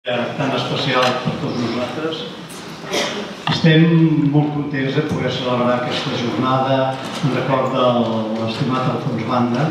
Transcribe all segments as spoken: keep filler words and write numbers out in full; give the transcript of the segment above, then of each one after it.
Tan especial per tots nosaltres. Estem molt contents de poder celebrar aquesta jornada en record de l'estimat Alfons Banda.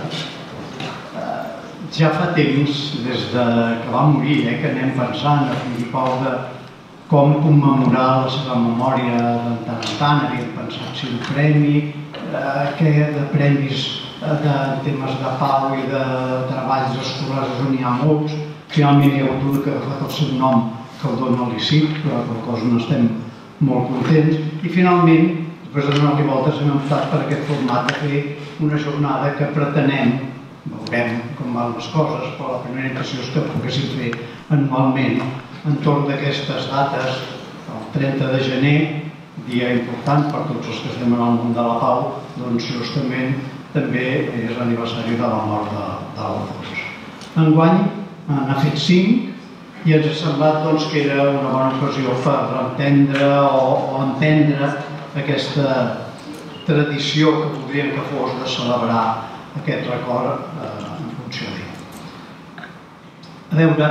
Ja fa temps, des que va morir, que anem pensant a Filipau de com commemorar la seva memòria de tant en tant. Havíem pensat si un premi, de premis de temes de pau i de treballs escolars on hi ha molts. Finalment hi ha hagut un que ha agafat el seu nom, que el dona l'I C I C, però per cosa n'estem molt contents. I finalment, després de donar-li voltes, hem optat per aquest format de fer una jornada que pretenem, veurem com van les coses, però la primera impressió és que poguéssim fer anualment entorn d'aquestes dates, el trenta de gener, dia important per tots els que estem en el món de la pau, doncs justament també és l'aniversari de la mort de l'Alfons. Enguany n'ha fet cinc i ens ha semblat que era una bona ocasió per entendre o emprendre aquesta tradició que voldríem que fos de celebrar aquest record en funció d'ell. A veure,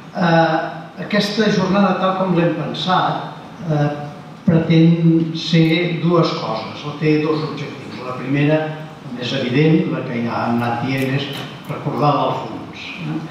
aquesta jornada, tal com l'hem pensat, pretén ser dues coses, o té dos objectius. La primera, la més evident, la que ja hem anat dient, és recordar l'Alfons.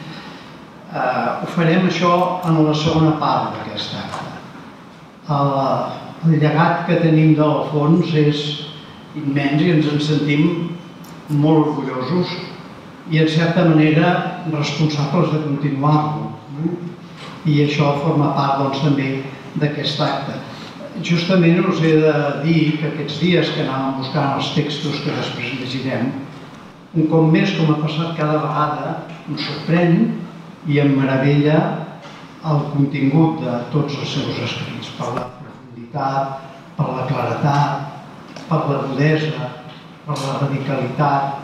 Ho farem això en la segona part d'aquest acte. El llegat que tenim de l'Alfons és immens i ens en sentim molt orgullosos i en certa manera responsables de continuar-lo. I això forma part també d'aquest acte. Justament us he de dir que aquests dies que anàvem buscant els textos que després llegirem, un cop més, com ha passat cada vegada, ens sorprèn i em meravella el contingut de tots els seus escrits, per la profunditat, per la claredat, per l'agudesa, per la radicalitat.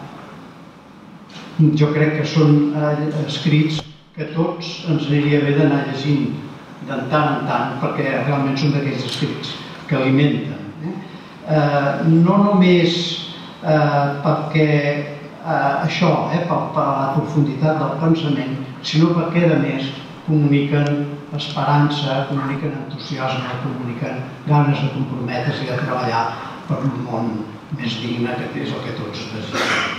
Jo crec que són escrits que tots ens aniria bé d'anar llegint de tant en tant, perquè realment són d'aquells escrits que alimenten. No només perquè això, per la profunditat del pensament, sinó perquè, a més, comuniquen esperança, comuniquen entusiasme, comuniquen ganes de comprometre's i de treballar per un món més digne, que és el que tots desitgem.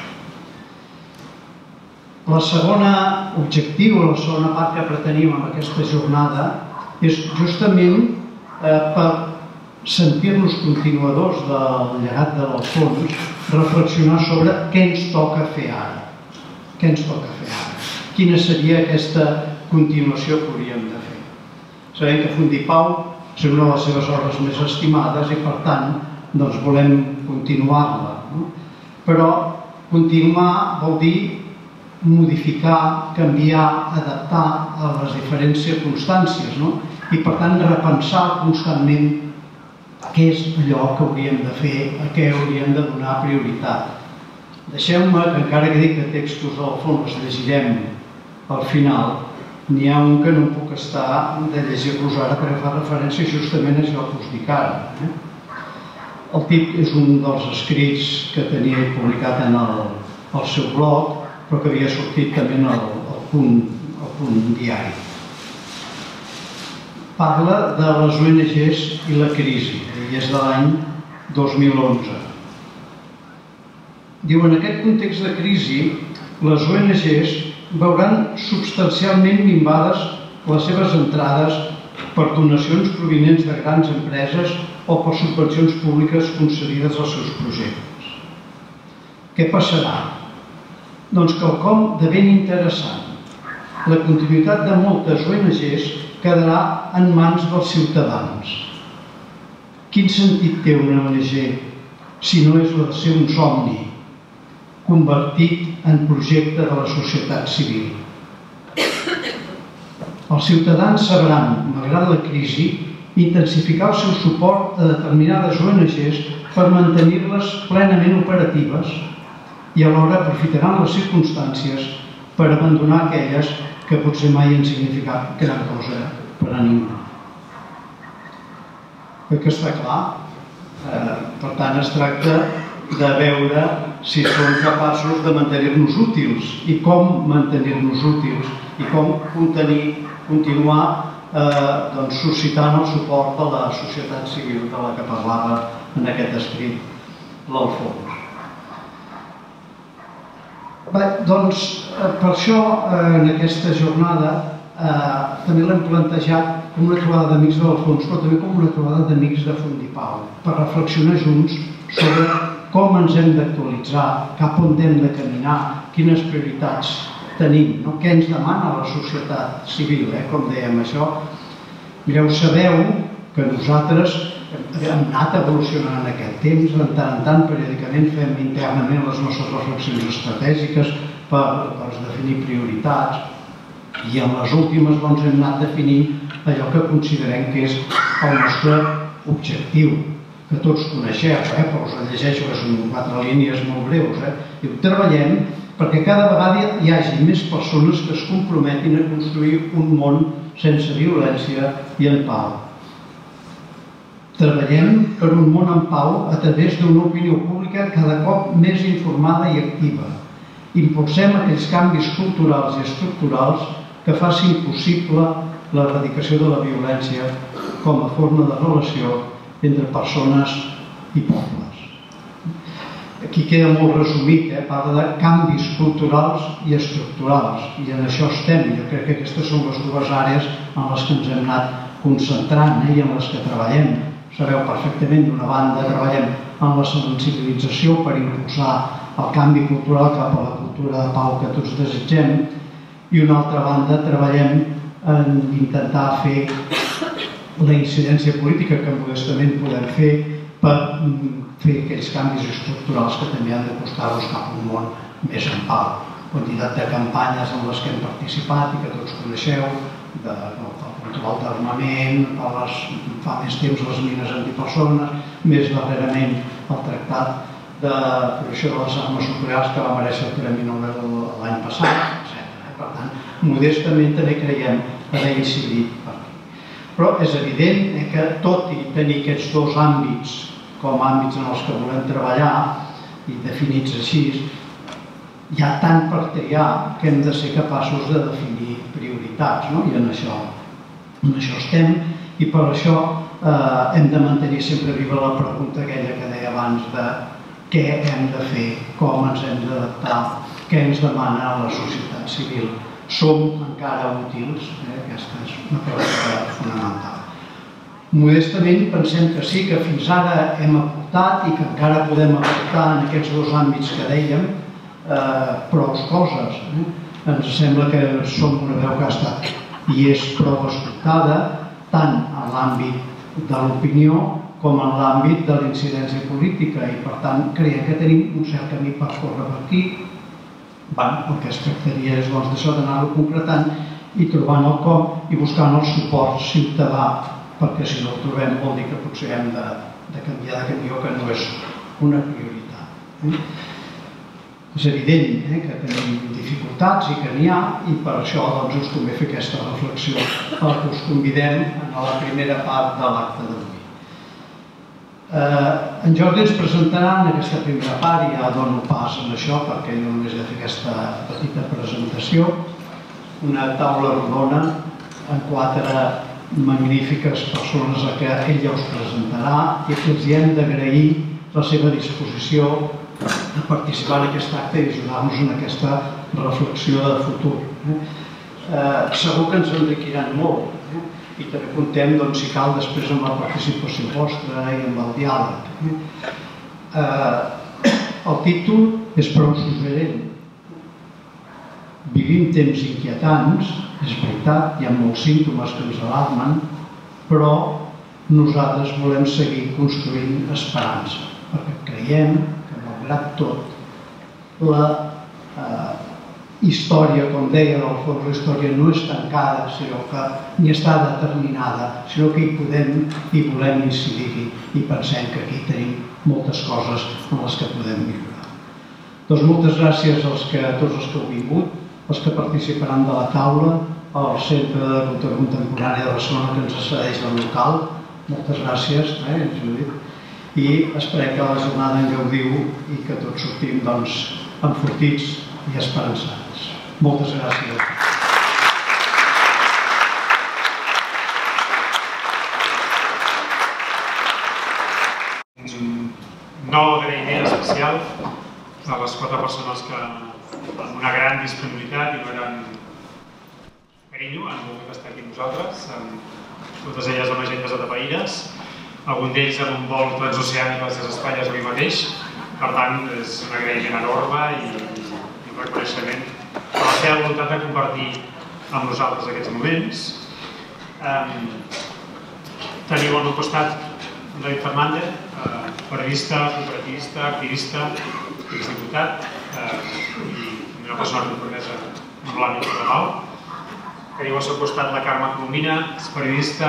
El segon objectiu, la segona part que pretenim amb aquesta jornada, és justament per sentir-nos continuadors del llegat de l'Alfons, reflexionar sobre què ens toca fer ara. Què ens toca fer ara? Quina seria aquesta continuació que hauríem de fer? Sabem que Fundipau és una de les seves obres més estimades i, per tant, volem continuar-la. Però continuar vol dir modificar, canviar, adaptar a les diferents circumstàncies i, per tant, repensar constantment què és allò que hauríem de fer, a què hauríem de donar prioritat. Deixeu-me que, encara que dic que textos de l'Alfons els llegirem al final, n'hi ha un que no puc estar de llegir-los ara perquè fa referència justament a això que us dic ara. El tip és un dels escrits que tenia publicat en el seu blog, però que havia sortit també al Punt Diari. Parla de les O N Ges i la crisi, i és de l'any dos mil onze. Diu, en aquest context de crisi, les O N Ges veuran substancialment minvades les seves entrades per donacions provinents de grans empreses o per subvencions públiques concedides als seus projectes. Què passarà? Doncs quelcom de ben interessant. La continuïtat de moltes O N Ges quedarà en mans dels ciutadans. Quin sentit té una O N G si no és la de ser un somni convertit en projecte de la societat civil? Els ciutadans sabran, malgrat la crisi, intensificar el seu suport a determinades O N Ges per mantenir-les plenament operatives i alhora aprofitaran les circumstàncies per abandonar aquelles que potser mai han significat gran cosa per a ningú. Crec que està clar. Per tant, es tracta de veure si som capaços de mantenir-nos útils i com mantenir-nos útils i com contenir, continuar doncs, suscitant el suport de la societat civil de la que parlava en aquest escrit l'Alfons. Bé, doncs, per això, en aquesta jornada, també l'hem plantejat com una trobada d'amics de l'Alfons, però també com una trobada d'amics de Fundipau, per reflexionar junts sobre com ens hem d'actualitzar, cap on hem de caminar, quines prioritats tenim, no? Què ens demana la societat civil, eh? Com dèiem això. Mireu, sabeu que nosaltres hem anat evolucionant en aquest temps, de tant en tant, periòdicament fem internament les nostres reflexions estratègiques per, per definir prioritats, i en les últimes doncs, hem anat definint allò que considerem que és el nostre objectiu, que tots coneixeu, eh? Però us el llegeixo, que són quatre línies molt breus. Eh? I treballem perquè cada vegada hi hagi més persones que es comprometin a construir un món sense violència i en pau. Treballem per un món en pau a través d'una opinió pública cada cop més informada i activa. Impulsem aquells canvis culturals i estructurals que facin possible l'erradicació de la violència com a forma de relació entre persones i pobles. Aquí queda molt resumit, eh? Parla de canvis culturals i estructurals, i en això estem. Jo crec que aquestes són les dues àrees en les que ens hem anat concentrant, eh? I en les que treballem. Sabeu perfectament, d'una banda treballem en la sensibilització per impulsar el canvi cultural cap a la cultura de pau que tots desitgem, i d'una altra banda treballem en intentar fer la incidència política que modestament podem fer per fer aquells canvis estructurals que també han de costar-nos cap a un món més en pau. Quantitat de campanyes en les que hem participat i que tots coneixeu, del control d'armament, fa més temps les mines antipersones, més darrerament el tractat de prohibició de les armes nuclears que va merèixer el Premi Nobel l'any passat, etcètera. Per tant, modestament també creiem haver incidit per aquí. Però és evident que tot i tenir aquests dos àmbits com a àmbits en els que volem treballar, i definits així, hi ha tant per triar que hem de ser capaços de definir prioritats, no? I en això, en això estem, i per això eh, hem de mantenir sempre viva la pregunta aquella que deia abans de què hem de fer, com ens hem d'adaptar, què ens demana la societat civil. Som encara útils? Eh? Aquesta és una pregunta fonamental. Modestament pensem que sí, que fins ara hem aportat i que encara podem aportar en aquests dos àmbits que dèiem eh, prou coses. Eh? Ens sembla que som una veu que ha estat i és prou escoltada tant en l'àmbit de l'opinió com en l'àmbit de la incidència política, i per tant creiem que tenim un cert camí per córrer per aquí. El que es tractaria és d'això, d'anar-ho concretant i trobant el com i buscant el suport ciutadà, perquè si no el trobem vol dir que potser hem de, de canviar de camió, que no és una prioritat. Eh? És evident eh, que tenim dificultats i que n'hi ha, i per això doncs, us convé fer aquesta reflexió a la que us convidem en la primera part de l'acte d'avui. Eh, en Jordi ens presentarà en aquesta primera part, i ja dono pas en això perquè jo només he de fer aquesta petita presentació, una taula rodona amb quatre magnífiques persones a què ell ja us presentarà, i que els hem d'agrair la seva disposició a participar en aquest acte i ajudar-nos en aquesta reflexió de futur. Segur que ens enriquiran molt, i també contem, si cal, després amb la participació vostra i amb el diàleg. El títol és prou suggerent. Vivim temps inquietants, és veritat, hi ha molts símptomes que ens alarmen, però nosaltres volem seguir construint esperança, perquè creiem que, malgrat tot, la història, com deia l'Alfons, la història no és tancada, sinó que ni està determinada, sinó que hi podem i volem incidir-hi, i pensem que aquí tenim moltes coses en les que podem millorar. Doncs moltes gràcies a tots els que heu vingut, els que participaran de la taula, al Centre de Cultura Contemporània de Barcelona que ens cedeix el local. Moltes gràcies, Judit, i esperem que la jornada en gaudiu i que tots sortim enfortits i esperançats. Moltes gràcies. nou agraïment especial a les quatre persones que amb una gran disponibilitat i una gran carinyo han volgut estar aquí amb nosaltres, totes elles amb agendes atapeïdes, algun d'ells en un vol transoceànic a les Illes Espanyes avui mateix. Per tant, és un agraïment enorme i un reconeixement a la seva voluntat de compartir amb nosaltres aquests moments. Teniu al meu costat David Fernández, periodista, cooperativista, activista, exdiputat i una persona compromesa amb l'àmbit de la pau. Teniu al seu costat la Carme Colomina, és periodista,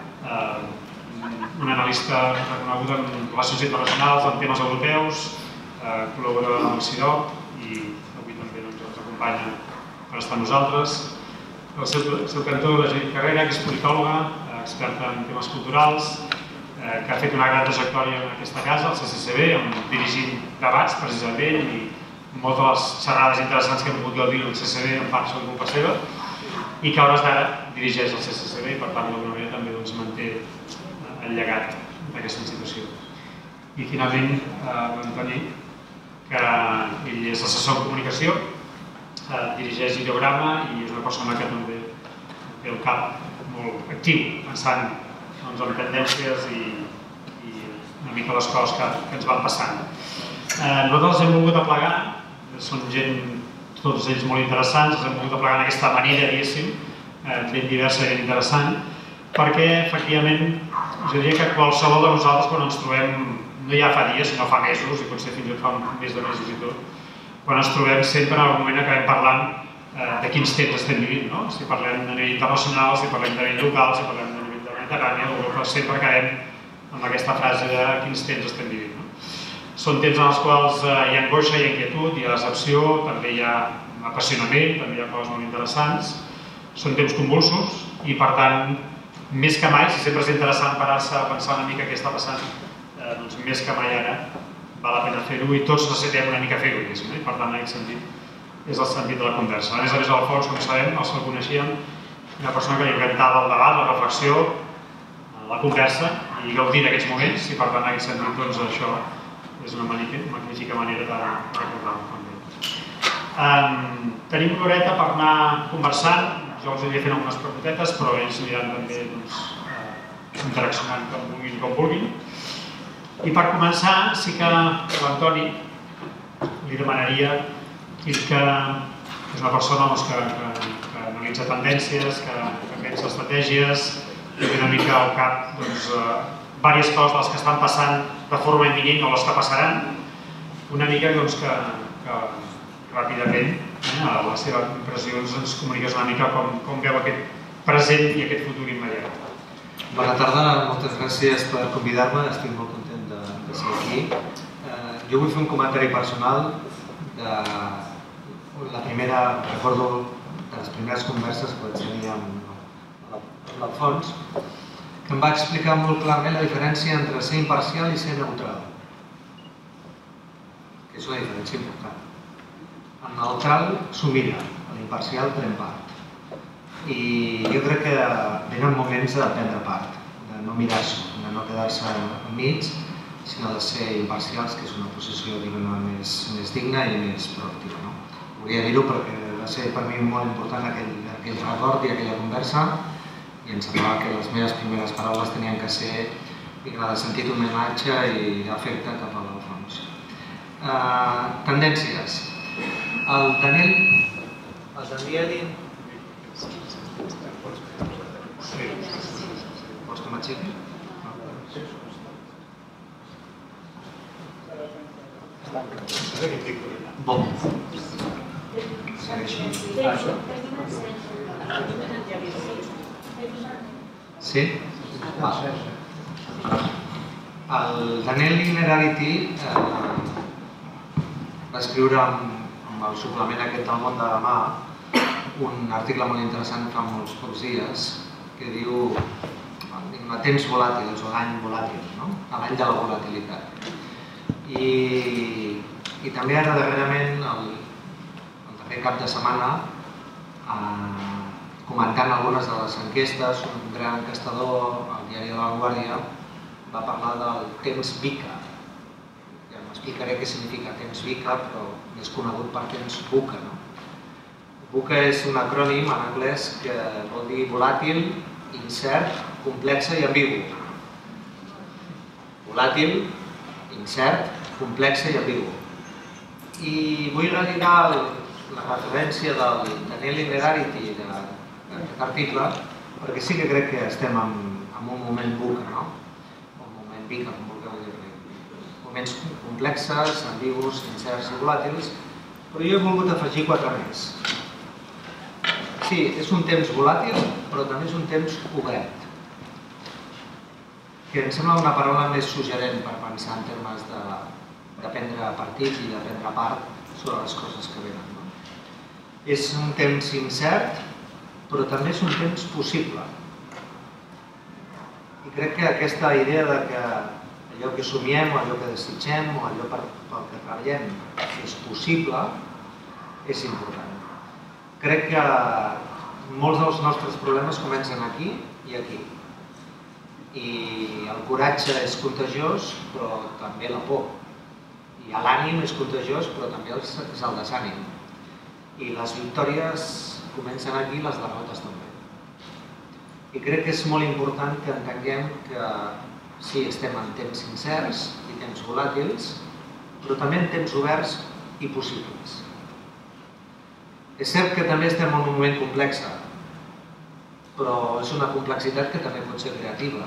una analista reconeguda en relacions internacionals, en temes europeus, col·labora amb el CIDOC i avui també ens acompanya per estar amb nosaltres. Al seu cantó, la Judit Carrera, que és politòloga, experta en temes culturals, que ha fet una gran trajectòria en aquesta casa, al C C C B, dirigint debats precisament i moltes de les xerrades interessants que hem pogut gaudir al C C C B en part són culpa seva i que a hores d'ara dirigeix el C C C B i per tant d'alguna manera també manté el llegat d'aquesta institució. I finalment l'Antoni, que ell és assessor en comunicació, dirigeix Ideograma i és una persona que també té el cap molt actiu, pensant en tendències i una mica les coses que ens van passant. Nosaltres els hem volgut aplegar, són gent, tots ells molt interessants, els hem volgut aplegar en aquesta manera, diguéssim, ben diversa i ben interessant, perquè, efectivament, jo diria que qualsevol de nosaltres, quan ens trobem, no ja fa dies, sinó fa mesos, i potser fins i tot fa més de mesos i tot, quan ens trobem sempre en algun moment acabem parlant de quins temps estem vivint, si parlem de nivell internacional, si parlem de nivell local, si parlem de nivell de Mediterrània, d'Europa, sempre acabem amb aquesta frase de quins temps estem vivint. Són temps en els quals hi ha angoixa, hi ha inquietud, hi ha decepció, també hi ha apassionament, també hi ha coses molt interessants. Són temps convulsos i, per tant, més que mai, si sempre és interessant parar-se a pensar una mica què està passant, doncs més que mai ara val la pena fer-ho i tots necessitem una mica fer-ho, diguéssim, i per tant, en aquest sentit, és el sentit de la conversa. A més a més, al fons, com sabem, els que el coneixíem, una persona que li encantava el debat, la reflexió, la conversa i gaudir d'aquests moments i, per tant, en aquest sentit, doncs això és una magnífica manera de recordar-ho també. Tenim una horeta per anar conversant, jo els aniré fent algunes preguntetes, però ells aniran també interaccionant com vulguin, com vulguin. I per començar, sí que l'Antoni li demanaria que és una persona que analitza tendències, que pensa estratègies, que té una mica al cap diverses coses de les que estan passant de forma imminent o les que passaran, una mica que ràpidament a les seves impressions ens comuniques una mica com veu aquest present i aquest futur immediat. Bona tarda, moltes gràcies per convidar-me, estic molt content de ser aquí. Jo vull fer un comentari personal de la primera, recordo de les primeres converses que vaig tenir amb l'Alfons, que em va explicar molt clarament la diferència entre ser imparcial i ser neutral. Que és una diferència important. El neutral s'ho mira, l'imparcial pren part. I jo crec que venen moments de prendre part, de no mirar-s'ho, de no quedar-se enmig, sinó de ser imparcials, que és una posició més digna i més proactiva. Volia dir-ho perquè va ser per mi molt important aquell record i aquella conversa i em semblava que les meves primeres paraules tenien que ser de sentit homenatge i d'afecte cap a l'Alfons. Tendències. El Daniel... El Daniel... Vols que m'aixequi? Bon. Segueixi. Sí? El Daniel Linerality va escriure amb el suplement aquest del Món de Demà un article molt interessant fa molts pocs dies que diu temps volàtils o l'any volàtil, l'any de la volatilitat. I també ara darrerament, el darrer cap de setmana, comentant algunes de les enquestes, un gran encastador al diari de La Vanguardia va parlar del temps VICA, que explicaré què significa temps VUCA, però més conegut per temps VUCA. VUCA és un acrònim en anglès que vol dir volàtil, incert, complexa i ambigu. Volàtil, incert, complexa i ambigu. I vull relligar la referència del Daniel Linerarity d'aquest article, perquè sí que crec que estem en un moment VUCA, no? Un moment VUCA, com vulgueu dir-li. Moments complexes, ambigus, incerts i volàtils, però jo he volgut afegir quatre més. Sí, és un temps volàtil, però també és un temps obert, que em sembla una paraula més suggerent per pensar en termes de prendre partit i de prendre part sobre les coses que venen. És un temps incert, però també és un temps possible. I crec que aquesta idea de que allò que somiem, o allò que desitgem, o allò pel que treballem és possible, és important. Crec que molts dels nostres problemes comencen aquí i aquí. I el coratge és contagiós, però també la por. I l'ànim és contagiós, però també és el desànim. I les victòries comencen aquí i les derrotes també. I crec que és molt important que entenguem que sí, estem en temps incerts i temps volàtils, però també en temps oberts i possibles. És cert que també estem en un moment complex, però és una complexitat que també pot ser creativa.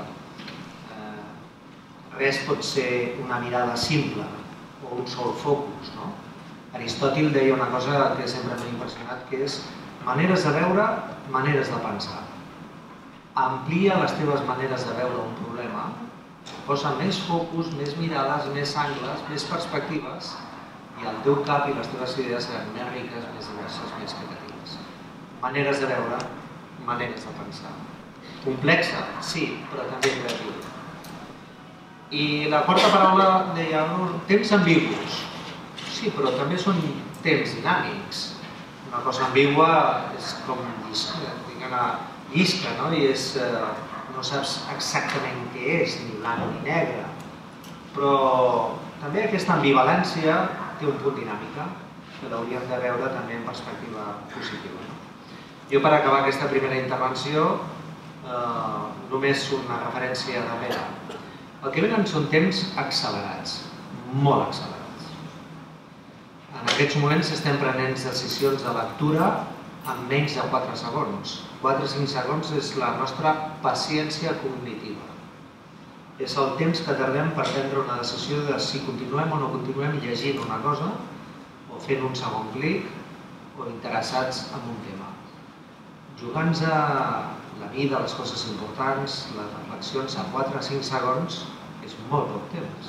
Res pot ser una mirada simple o un sol focus. Aristòtil deia una cosa que sempre m'ha impressionat, que és maneres de veure, maneres de pensar. Amplia les teves maneres de veure un problema, posa més focus, més mirades, més angles, més perspectives, i el teu cap i les teves idees seran més riques, més diverses, més creatives. Maneres de veure, maneres de pensar. Complexa, sí, però també creativa. I la quarta paraula deia temps ambigus. Sí, però també són temps dinàmics. Una cosa ambigua és com llisca, no? I no saps exactament què és, ni blanc ni negre. Però també aquesta ambivalència té un punt dinàmica que l'hauríem de veure també en perspectiva positiva. Jo, per acabar aquesta primera intervenció, només una referència darrere. El que venen són temps accelerats, molt accelerats. En aquests moments estem prenent decisions de lectura en menys de quatre segons. quatre a cinc segons és la nostra paciència cognitiva. És el temps que tardem per prendre una decisió de si continuem o no continuem llegint una cosa, o fent un segon clic, o interessats en un tema. Jugant-nos la vida, les coses importants, les reflexions a quatre a cinc segons és molt poc temps.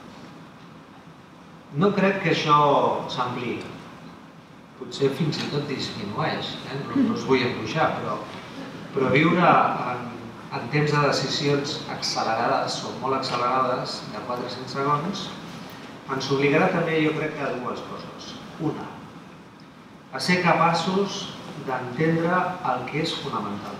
No crec que això s'ampliï. Potser fins i tot disminueix, no us vull embruixar, però viure en temps de decisions accelerades o molt accelerades, de quatre a cinc segons, ens obligarà també, jo crec, a dues coses. Una, a ser capaços d'entendre el que és fonamental.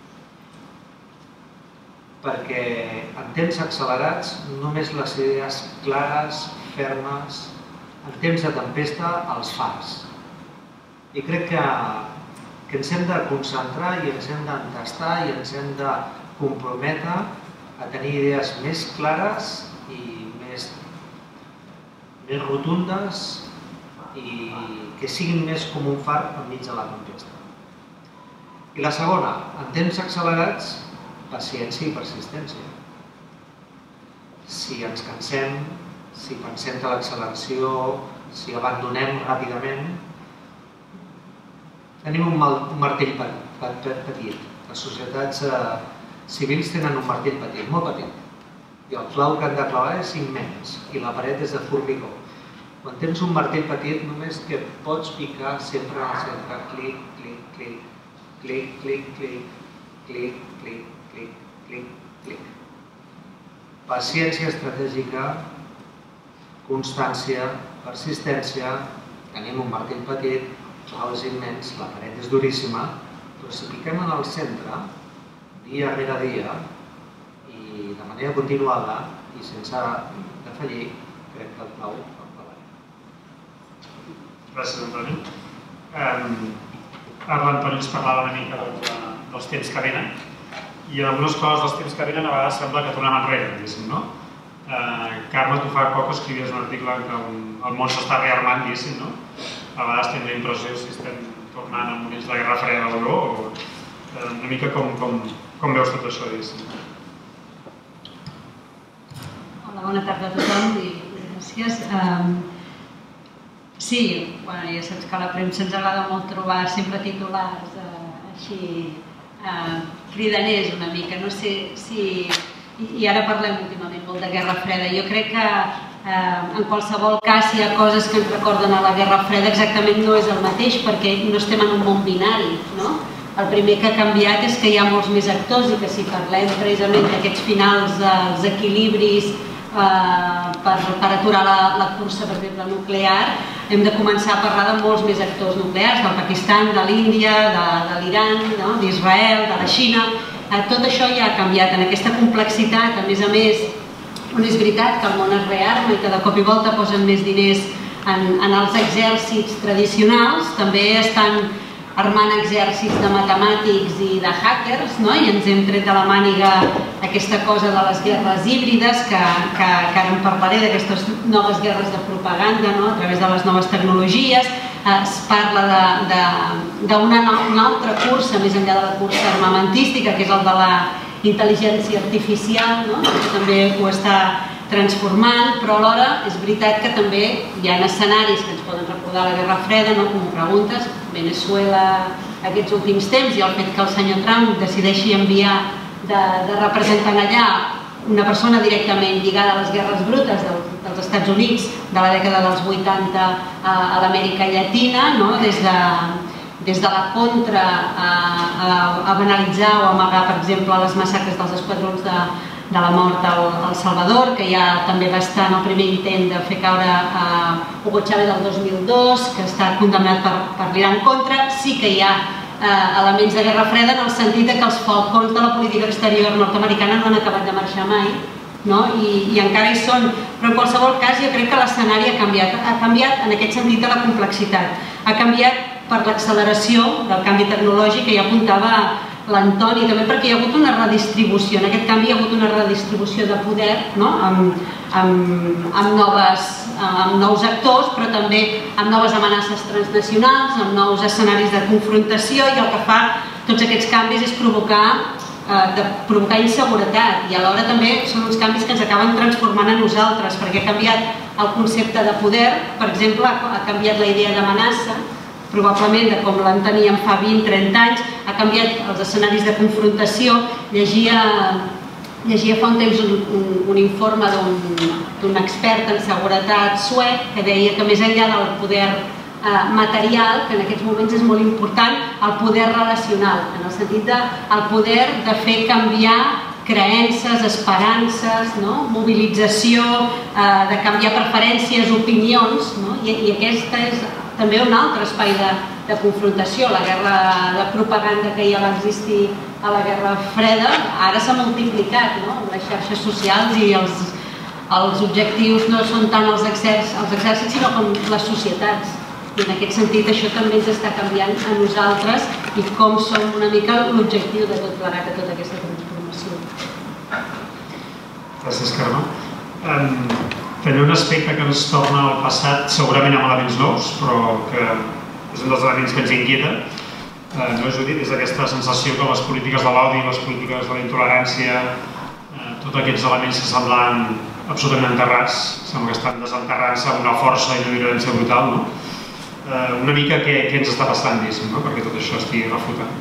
Perquè en temps accelerats només les idees clares, fermes, en temps de tempesta els fas. I crec que ens hem de concentrar i ens hem d'entestar i ens hem de comprometre a tenir idees més clares i més rotundes i que siguin més com un far enmig de la tempesta. I la segona, en temps accelerats, paciència i persistència. Si ens cansem, si pensem que l'acceleració, si abandonem ràpidament, tenim un martell petit. Les societats civils tenen un martell petit, molt petit. I el clau que han de clavar és immens i la paret és de formigó. Quan tens un martell petit només que pots picar sempre al centre, clic, clic, clic, clic, clic, clic, clic, clic, clic, clic, clic. Paciència estratègica, constància, persistència, tenim un martell petit, clau és immens, la paret és duríssima, però si piquem en el centre, dia rere dia, i de manera continuada i sense defallir, crec que el Pau el parlarà. Gràcies, Antoni. Ara l'Antoni ens parlava una mica dels temps que venen i en algunes coses dels temps que venen a vegades sembla que tornem enrere, diguéssim, no? Carme, tu fa poc escrivies un article que el món s'està rearmant, diguéssim, no? A vegades tenim la impressió si estem tornant a moments de guerra freda o no, o una mica com veus tot això, diguéssim. Hola, bona tarda a tothom i gràcies. Sí, ja saps que a la premsa ens agrada molt trobar sempre titulars així cridaners una mica, no sé si... I ara parlem últimament molt de Guerra Freda. Jo crec que en qualsevol cas hi ha coses que ens recorden a la Guerra Freda, exactament no és el mateix perquè no estem en un món binari, no? El primer que ha canviat és que hi ha molts més actors i que si parlem precisament d'aquests finals dels equilibris per aturar la cursa, per exemple, nuclear, hem de començar a parlar de molts més actors nuclears, del Pakistan, de l'Índia, de l'Iran, d'Israel, de la Xina. Tot això ja ha canviat en aquesta complexitat, a més a més, on és veritat que el món es rearma i que de cop i volta posen més diners en els exèrcits tradicionals, també estan armant exèrcits de matemàtics i de hackers, i ens hem tret de la màniga aquesta cosa de les guerres híbrides, que ara en parlaré, d'aquestes noves guerres de propaganda a través de les noves tecnologies. Es parla d'una altra cursa, més enllà de la cursa armamentística, que és el de la intel·ligència artificial, que també ho està transformant, però alhora és veritat que també hi ha escenaris que ens poden recordar la Guerra Freda, com preguntes, Venezuela aquests últims temps i el fet que el senyor Trump decideixi enviar de representant allà una persona directament lligada a les guerres brutes dels Estats Units de la dècada dels vuitanta a l'Amèrica Llatina, des de la contra a banalitzar o amagar, per exemple, les massacres dels esquadrons de de la mort al Salvador, que ja també va estar en el primer intent de fer caure Hugo Chávez del dos mil dos, que està condemnat per l'Iran contra. Sí que hi ha elements de Guerra Freda en el sentit que els falcons de la política exterior nord-americana no han acabat de marxar mai i encara hi són, però en qualsevol cas jo crec que l'escenari ha canviat. Ha canviat en aquest sentit de la complexitat. Ha canviat per l'acceleració del canvi tecnològic que ja apuntava l'Antoni, també perquè hi ha hagut una redistribució. En aquest canvi hi ha hagut una redistribució de poder amb nous actors, però també amb noves amenaces transnacionals, amb nous escenaris de confrontació, i el que fa tots aquests canvis és provocar inseguretat, i alhora també són uns canvis que ens acaben transformant a nosaltres, perquè ha canviat el concepte de poder, per exemple, ha canviat la idea d'amenaça, probablement de com l'enteníem fa vint a trenta anys, ha canviat els escenaris de confrontació. Llegia fa un temps un informe d'un expert en seguretat suec que deia que més enllà del poder material, que en aquests moments és molt important, el poder relacional, en el sentit del poder de fer canviar creences, esperances, mobilització, de canviar preferències, opinions, i aquesta és també un altre espai de confrontació. La guerra de propaganda que ja va existir a la Guerra Freda ara s'ha multiplicat amb les xarxes socials, i els objectius no són tant els exèrcits sinó com les societats, i en aquest sentit això també ens està canviant a nosaltres i com som una mica l'objectiu de tot plegat, de tota aquesta transformació. Gràcies, Carme. També un aspecte que ens torna al passat, segurament amb elements nous, però que és un dels elements que ens inquieta, no, Judit? És aquesta sensació que les polítiques de l'odi, les polítiques de la intolerància, tots aquests elements que semblen absolutament enterrats, sembla que estan desenterrant-se amb una força i una violència brutal, no? Una mica què ens està passant, diguéssim, perquè tot això estigui refutat.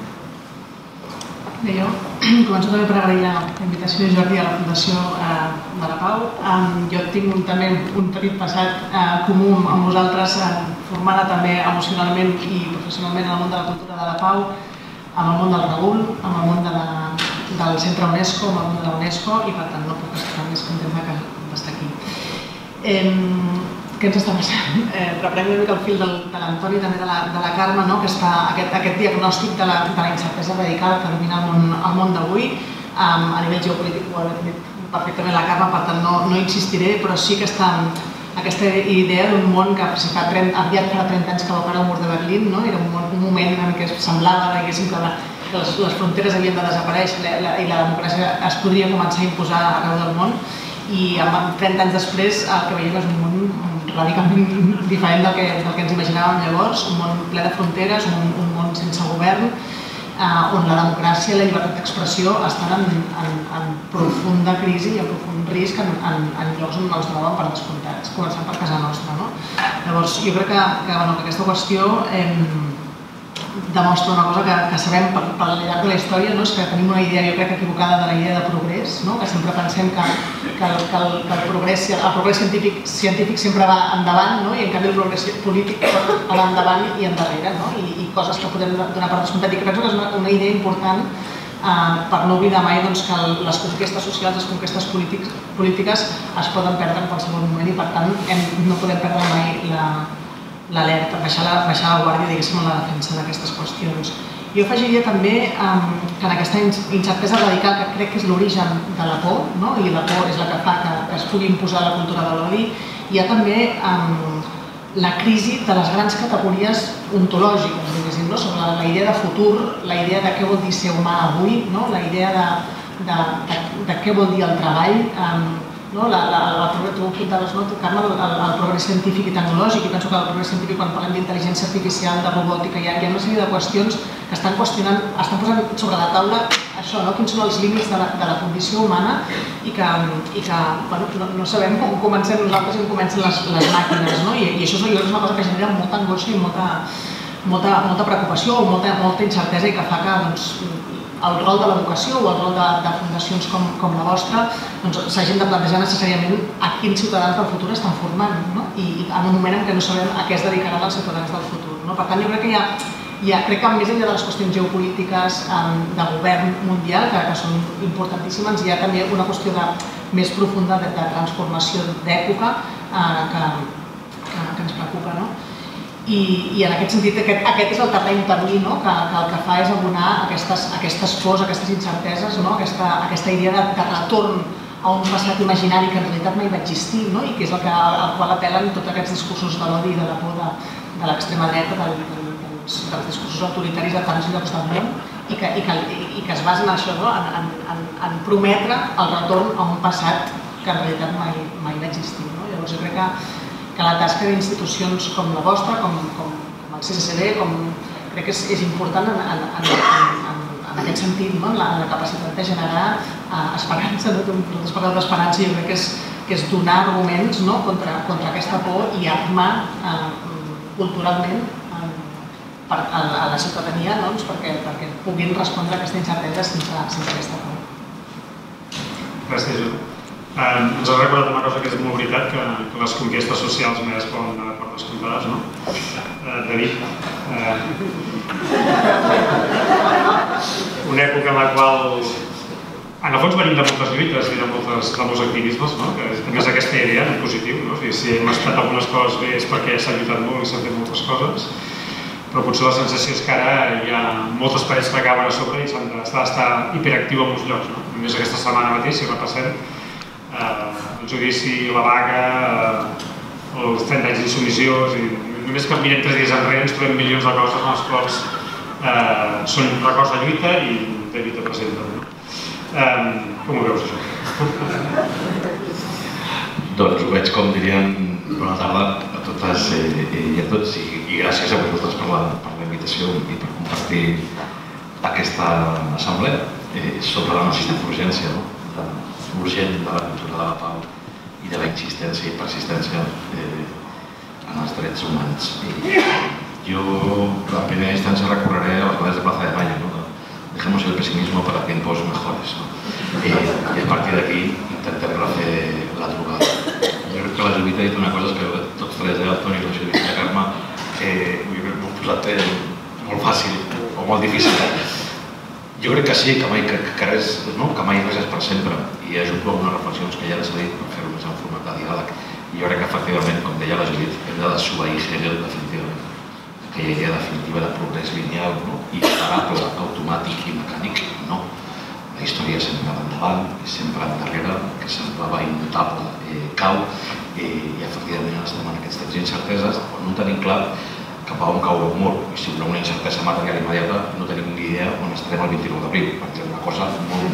Bé, jo començo també per agrair la invitació de Jordi a la Fundació de la Pau. Jo tinc també un petit passat comú amb vosaltres, formada també emocionalment i professionalment en el món de la cultura de la Pau, amb el món del Raül, amb el món del Centre UNESCO, amb el món de la UNESCO, i per tant no puc estar més contenta d'estar aquí. Què ens està passant? Reprenc una mica el fil de l'Antoni i també de la Carme, que està aquest diagnòstic de la incertesa radical que domina el món d'avui. A nivell geopolític ho ha dit perfectament la Carme, per tant no insistiré, però sí que està aquesta idea d'un món que si fa aviat farà trenta anys que va parar el mur de Berlín, era un moment en què semblava que les fronteres havien de desaparèixer i la democràcia es podria començar a imposar arreu del món, i trenta anys després el que veiem és un món radicalment diferent del que ens imaginàvem llavors, un món ple de fronteres, un món sense govern, on la democràcia i la llibertat d'expressió estan en profunda crisi i en profund risc en llocs on els troben per descomptats, començant per casa nostra. Llavors, jo crec que aquesta qüestió demostra una cosa que sabem per llarg de la història, és que tenim una idea, jo crec, equivocada de la idea de progrés, que sempre pensem que el progrés científic sempre va endavant i en canvi el progrés polític va endavant i endarrere, i coses que podem donar per descomptat. I penso que és una idea important per no oblidar mai que les conquestes socials, les conquestes polítiques es poden perdre en qualsevol moment i per tant no podem perdre mai l'alerta, baixar la guàrdia, diguéssim, en la defensa d'aquestes qüestions. Jo afegiria també que en aquesta incertesa radical, que crec que és l'origen de la por, i la por és la que fa que es pugui imposar la cultura de l'odi, hi ha també la crisi de les grans categories ontològiques, diguéssim, sobre la idea de futur, la idea de què vol dir ser humà avui, la idea de què vol dir el treball. Tu apuntaves, Carme, el progrés científic i tecnològic, i penso que el progrés científic, quan parlem d'intel·ligència artificial, de robòtica, hi ha una sèrie de qüestions que estan qüestionant, estan posant sobre la taula això, quins són els límits de la condició humana i que no sabem com comencem nosaltres i com comencen les màquines, i això és una cosa que genera molta angoixa i molta preocupació o molta incertesa i que fa que el rol de l'educació o el rol de fundacions com la vostra s'hagin de plantejar necessàriament a quins ciutadans del futur estan formant i en un moment en què no sabem a què es dedicaran els ciutadans del futur. Per tant, jo crec que hi ha, crec que més enllà de les qüestions geopolítiques de govern mundial, que són importantíssimes, hi ha també una qüestió més profunda de transformació d'època que ens preocupa. I en aquest sentit, aquest és el terreny tabuí que el que fa és abonar aquestes pors, aquestes incerteses, aquesta idea de retorn a un passat imaginari que en realitat mai va existir i que és al qual apel·len tots aquests discursos de l'odi i de la por de l'extrema dreta, dels discursos autoritaris de tants llocs del món i que es basen en això, en prometre el retorn a un passat que en realitat mai va existir. Llavors jo crec que que la tasca d'institucions com la vostra, com el C C C B, crec que és important en aquest sentit, en la capacitat de generar esperança, nosaltres parlem d'esperança, jo crec que és donar arguments contra aquesta por i armar culturalment a la ciutadania perquè puguin respondre a aquesta incertesa sense aquesta por. Gràcies, Juli. Ens ha recordat una cosa que és molt veritat, que les conquestes socials més poden anar per descomptades, no? David, una època en la qual, en el fons, venim de moltes lluites i de molts activismes, que també és aquesta idea en positiu, si hem estat algunes coses bé és perquè s'ha lluitat molt i s'han fet moltes coses, però potser la sensació és que ara hi ha moltes parets que acaben a sobre i s'han d'estar hiperactiu en molts llocs. Només aquesta setmana mateix, si repassem, el judici, la vaga, els trenta anys d'insubmissió, només que mirem tres dies enrere ens trobem milions de coses en les quals són records de lluita i de lluita present. Com ho veus, això? Doncs ho veig, com dirien, bona tarda a totes i a tots i gràcies a vosaltres per la invitació i per compartir aquesta assemblea sobre la necessitat d'urgència, urgent de la cultura de la pau i de la insistència i persistència en els drets humans. Jo, a primera instància, recorreré a les bases de Plaza de Mayo, dejemos el pesimismo para tiempos mejores, y a partir d'aquí intentem refer la trobada. Jo crec que la Judit ha dit una cosa que tots tres, el Toni, la Judit i la Carme, m'ho he posat molt fàcil o molt difícil. Jo crec que sí, que mai res és per sempre, i ajudo a unes reflexions que ja s'ha dit per fer-ho més en format de diàleg. I jo crec que, efectivament, com deia la Judit, hem de desobeir Hegel definitivament. Aquella idea definitiva de progrés lineal i imparable, automàtic i mecànic, no. la història sempre endavant i sempre endarrere, que semblava immutable, cau, i efectivament estem en aquests temps d'incerteses on no tenim clar cap a on cau el mur. I si una incertesa material immediata no tenim ni idea on estarem el vint-i-nou d'abril, perquè és una cosa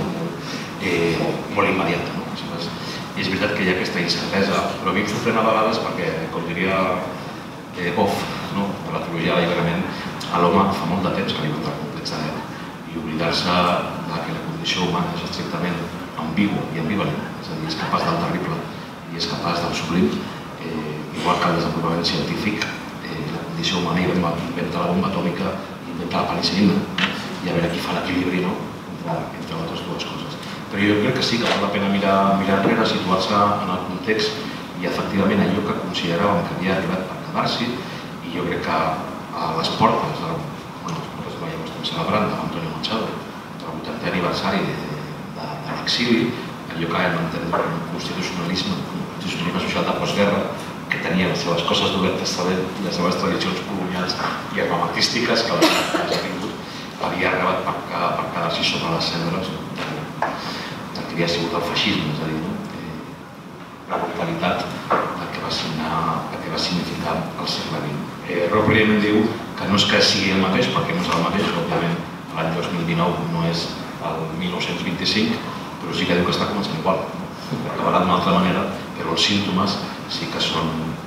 molt immediata. És veritat que hi ha aquesta incertesa, però a mi em sorprèn a vegades perquè, com diria Goff, de la teologia de l'alliberament, a l'home fa molt de temps que li va entrar el complex d'Èdip i oblidar-se que la condició humana és estrictament ambigua i ambivalent, és a dir, és capaç del terrible i és capaç del sublim, igual que el desenvolupament científic, la condició humana inventa la bomba atòmica i inventa la penicil·lina, i a veure qui fa l'equilibri entre les dues coses. Però jo crec que sí que val la pena mirar enrere, situar-se en el context i efectivament allò que consideràvem que havia arribat per quedar-s'hi, i jo crec que a les portes, ja ho estem celebrant, de l'Antonio Machado, del vuitantè aniversari de l'exili, allò que hem entès com un constitucionalisme, un constitucionalisme social de postguerra, que tenia les seves coses dolentes també, i les seves tradicions colonials i armamentístiques que les ha tingut, havia arribat per quedar-s'hi sobre les cendres del que havia sigut el feixisme, és a dir, la brutalitat del que va significar el segle vint. Roper diu que no és que sigui el mateix, perquè no és el mateix, òbviament l'any dos mil dinou no és el mil nou-cents vint-i-cinc, però sí que diu que està començant igual. Acabarà d'una altra manera, però els símptomes sí que són...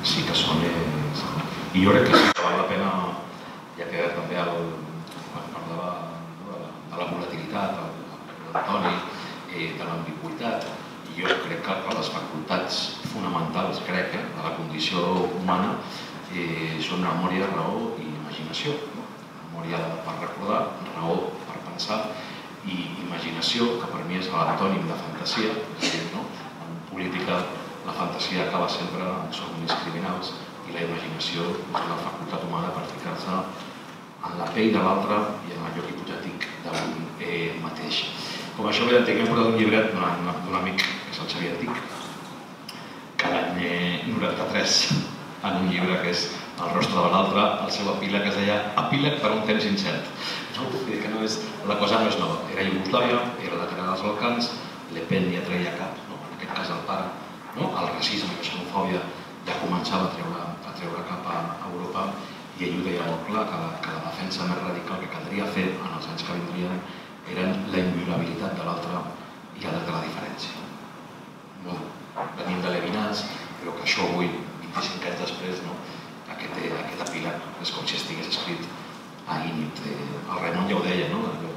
I jo crec que sí que val la pena, ja que també quan parlava de la volatilitat, l'Antoni, de l'ambigüitat, i jo crec que les facultats fonamentals, crec, de la condició humana són memòria, raó i imaginació. Memòria per recordar, raó per pensar, i imaginació, que per mi és l'antònim de fantasia, és a dir, en política la fantasia acaba sempre en somnis criminals i la imaginació és una facultat humana per ficar-se en la pell de l'altre i en el lloc hipotètic d'un mateix. Com això ve d'antic, hem portat un llibret d'un amic, que és el Xavier Antic, que l'any noranta-tres, en un llibre que és El rostre de l'altre, el seu epíleg es deia Epíleg per un temps incert. La cosa no és nova. Era Iugoslàvia, era la guerra dels Balcans, Le Pen ja treia cap, en aquest cas el pare, el racisme i la xenofòbia ja començava a treure cap a Europa, i ell ho deia molt clar, que la defensa més radical que caldria fer en els anys que vindrien eren la inviolabilitat de l'altre i el de la diferència. Venim de Levinas, però que això avui, vint-i-cinc anys després, aquest epíleg és com si estigués escrit a Ínit. El Raimon ja ho deia,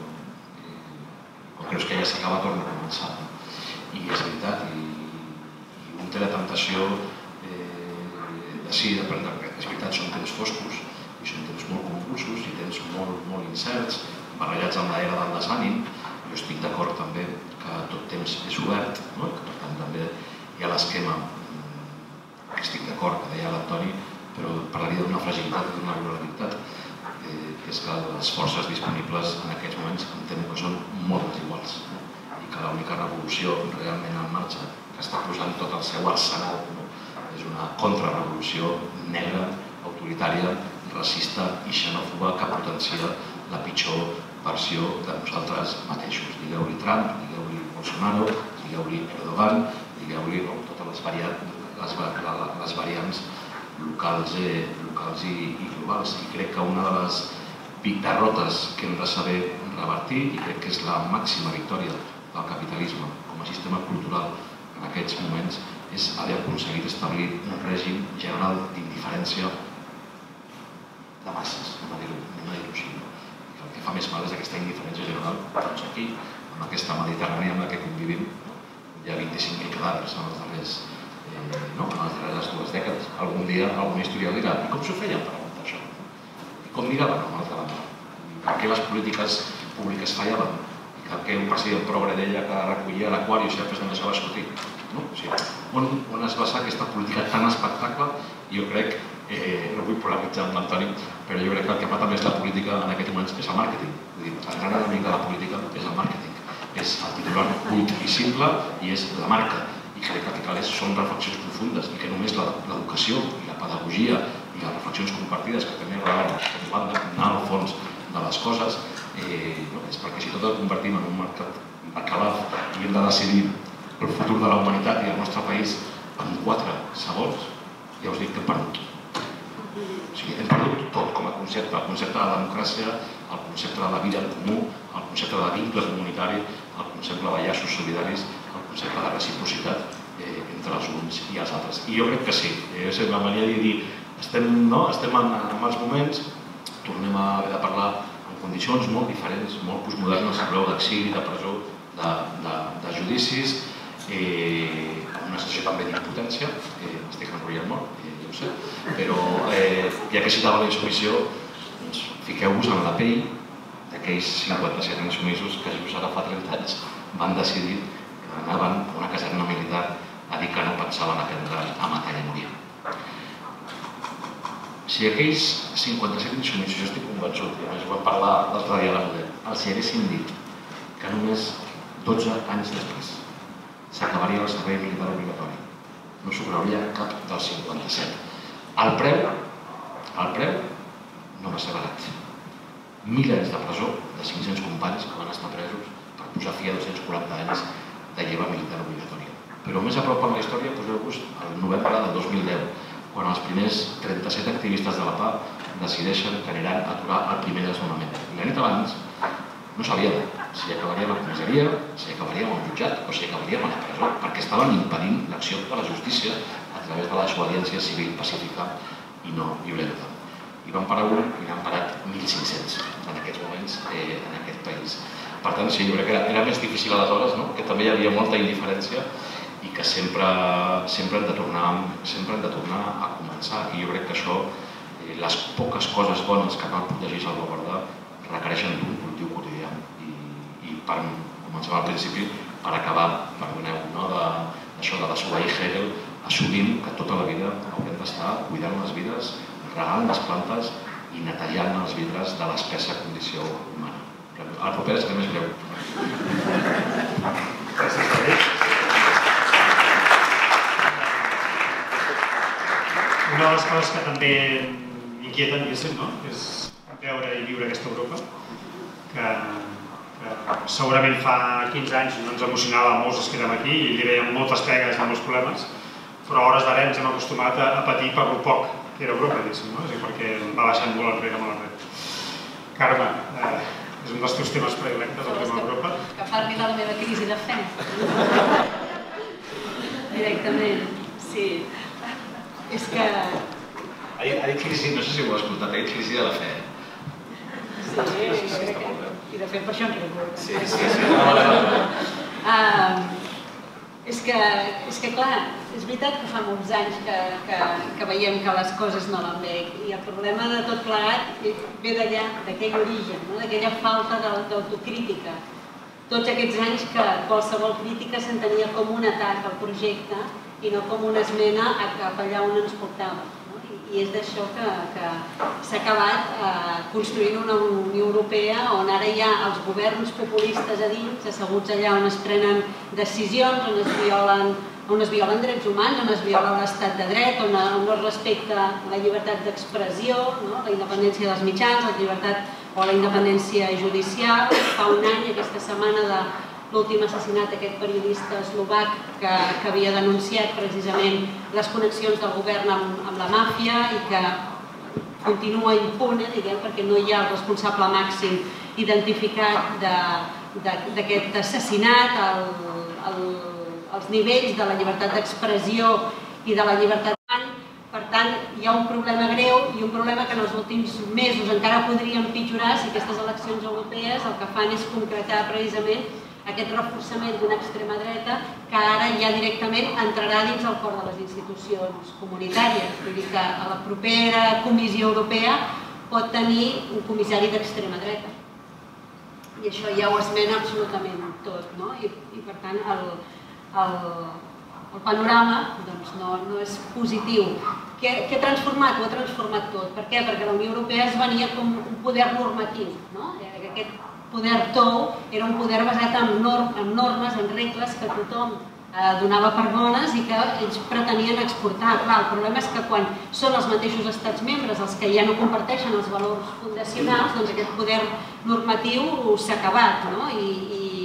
quan creus que ja s'acaba torna a començar. I és veritat, i un té la temptació de sí, d'aprendre, perquè és veritat, són temps foscos, i són temps molt convulsos, i temps molt incerts, barrejats amb l'era del desànim. Jo estic d'acord també que tot temps és obert, que per tant també hi ha l'esquema, que estic d'acord, que deia l'Antoni, però parlaria d'una fragilitat i d'una vulnerabilitat, que és que les forces disponibles en aquests moments em temo que són molt desiguals, i que l'única revolució realment en marxa, que està posant tot el seu arsenal, és una contrarrevolució negra, autoritària, racista i xenòfoba que potencia la pitjor versió de nosaltres mateixos. Digueu-li Trump, digueu-li Bolsonaro, digueu-li Erdogan, digueu-li totes les variants locals i globals. I crec que una de les derrotes que hem de saber revertir, i crec que és la màxima victòria del capitalisme com a sistema cultural en aquests moments, és haver aconseguit establir un règim general d'indiferència de masses, anem a dir-ho així. El que fa més mal és aquesta indiferència general, doncs aquí, en aquesta Mediterrània en la que convivim, hi ha vint-i-cinc mil cadàvers en les darreres dues dècades. Algun dia algun historiador dirà, i com s'ho feien per aguantar això? I com miraven a una altra banda? Per què les polítiques públiques fallaven? I per què un president progre deia que recollia l'Aquarius i després no deixava sortir? On es basa aquesta política tan espectacle? Jo crec, no vull polemitzar amb l'Antoni, però jo crec que el que fa també és la política en aquests moments és el màrqueting. El gran enemic de la política és el màrqueting. És el titular buit i simple i és la marca. I crec que el que cal són reflexions profundes i que només l'educació i la pedagogia i les reflexions compartides que també van d'anar al fons de les coses és perquè si tot el convertim en un mercat Calaf i hem de decidir el futur de la humanitat i el nostre país en quatre segons, ja us dic que hem perdut. O sigui, hem perdut tot com a concepte, el concepte de la democràcia, el concepte de la vida en comú, el concepte de vincle comunitari, el concepte de llaços solidaris, el concepte de reciprocitat entre els uns i els altres. I jo crec que sí, és la manera de dir, estem en mals moments, tornem a haver de parlar en condicions molt diferents, molt postmodernes, arreu d'exili, de presó, de judicis, amb una sensació també d'impotència, estic enrotllant molt, ja ho sé, però ja que citava la insubmissió, fiqueu-vos en la pell d'aquells cinquanta-set insumisos que just ara fa trenta anys van decidir que anaven a una caserna militar a dir que no pensaven aprendre a matar i morir. Si aquells cinquanta-set insumisos, jo estic convençut, i a més ho vam parlar l'altre dia a la Model, els hi haguessin dit que només dotze anys després s'acabaria el servei militar obligatori. No s'ho creuria cap dels cinquanta-set. El preu, el preu no va ser barat. Mil anys de presó de cinc-cents companys que van estar presos per posar fi a dos-cents quaranta anys de lleva militar obligatòria. Però més a prop en la història, poseu-vos al novembre del dos mil deu, quan els primers trenta-set activistes de la pau decideixen que aniran a aturar el primer desnonament. I la nit abans no sabíem si acabaríem a la comissaria, si acabaríem al jutjat o si acabaríem a la presó, perquè estaven impedint l'acció de la justícia a través de la desobediència civil pacífica i no violenta. I van parar un i n'han parat mil cinc-cents en aquests moments en aquest país. Per tant, sí, jo crec que era més difícil aleshores, que també hi havia molta indiferència i que sempre hem de tornar a començar. I jo crec que això, les poques coses bones que cal protegir i salvaguardar, requereixen d'un cultiu quotidià. I per començar al principi, per acabar, perdoneu, d'això de desobeir Hegel, assumint que tota la vida haurem d'estar cuidant les vides, regant les plantes i netejar els vidres de l'espessa condició humana. El proper serà més breu. Gràcies, David. Una de les coses que també m'inquieten, diguéssim, és veure i viure aquesta Europa, que segurament fa quinze anys no ens emocionava molts els que érem aquí i li veiem moltes pegues i molts problemes, però a hores d'ara ens hem acostumat a patir per lo poc que era Europa, diguéssim, perquè va baixant molt enrere, molt enrere. Carme, és un dels teus temes predilectes, el tema d'Europa. Que parli de la meva crisi de fe. Directament, sí. És que... Ha dit crisi, no sé si ho heu escoltat, ha dit crisi de la fe. Sí, i de fet per això en rigut. Sí, sí, sí. És que, clar, és veritat que fa molts anys que veiem que les coses no van bé i el problema de tot plegat ve d'allà, d'aquell origen, d'aquella falta d'autocrítica. Tots aquests anys que qualsevol crítica s'entenia com un atac al projecte i no com una esmena cap allà on ens portava. I és d'això que s'ha acabat construint una Unió Europea on ara hi ha els governs populistes a dins, asseguts allà on es prenen decisions, on es violen on es violen drets humans, on es viola l'estat de dret, on no es respecta la llibertat d'expressió, la independència dels mitjans, la llibertat o la independència judicial. Fa un any, aquesta setmana, de l'últim assassinat d'aquest periodista eslovac que havia denunciat precisament les connexions del govern amb la màfia i que continua impune, diguem, perquè no hi ha el responsable màxim identificat d'aquest assassinat, els nivells de la llibertat d'expressió i de la llibertat d'any. Per tant, hi ha un problema greu i un problema que en els últims mesos encara podria empitjorar si aquestes eleccions europees el que fan és concretar precisament aquest reforçament d'una extrema dreta que ara ja directament entrarà dins el cor de les institucions comunitàries. Vull dir que a la propera Comissió Europea pot tenir un comissari d'extrema dreta. I això ja ho esmena absolutament tot, no? I per tant el panorama no és positiu. Què ha transformat? Ho ha transformat tot. Per què? Perquè la Unió Europea es venia com un poder normatiu, no? Aquest poder tou era un poder basat en normes, en regles que tothom donava per bones i que ells pretenien exportar. Clar, el problema és que quan són els mateixos estats membres els que ja no comparteixen els valors fundacionals, doncs aquest poder normatiu s'ha acabat, no? I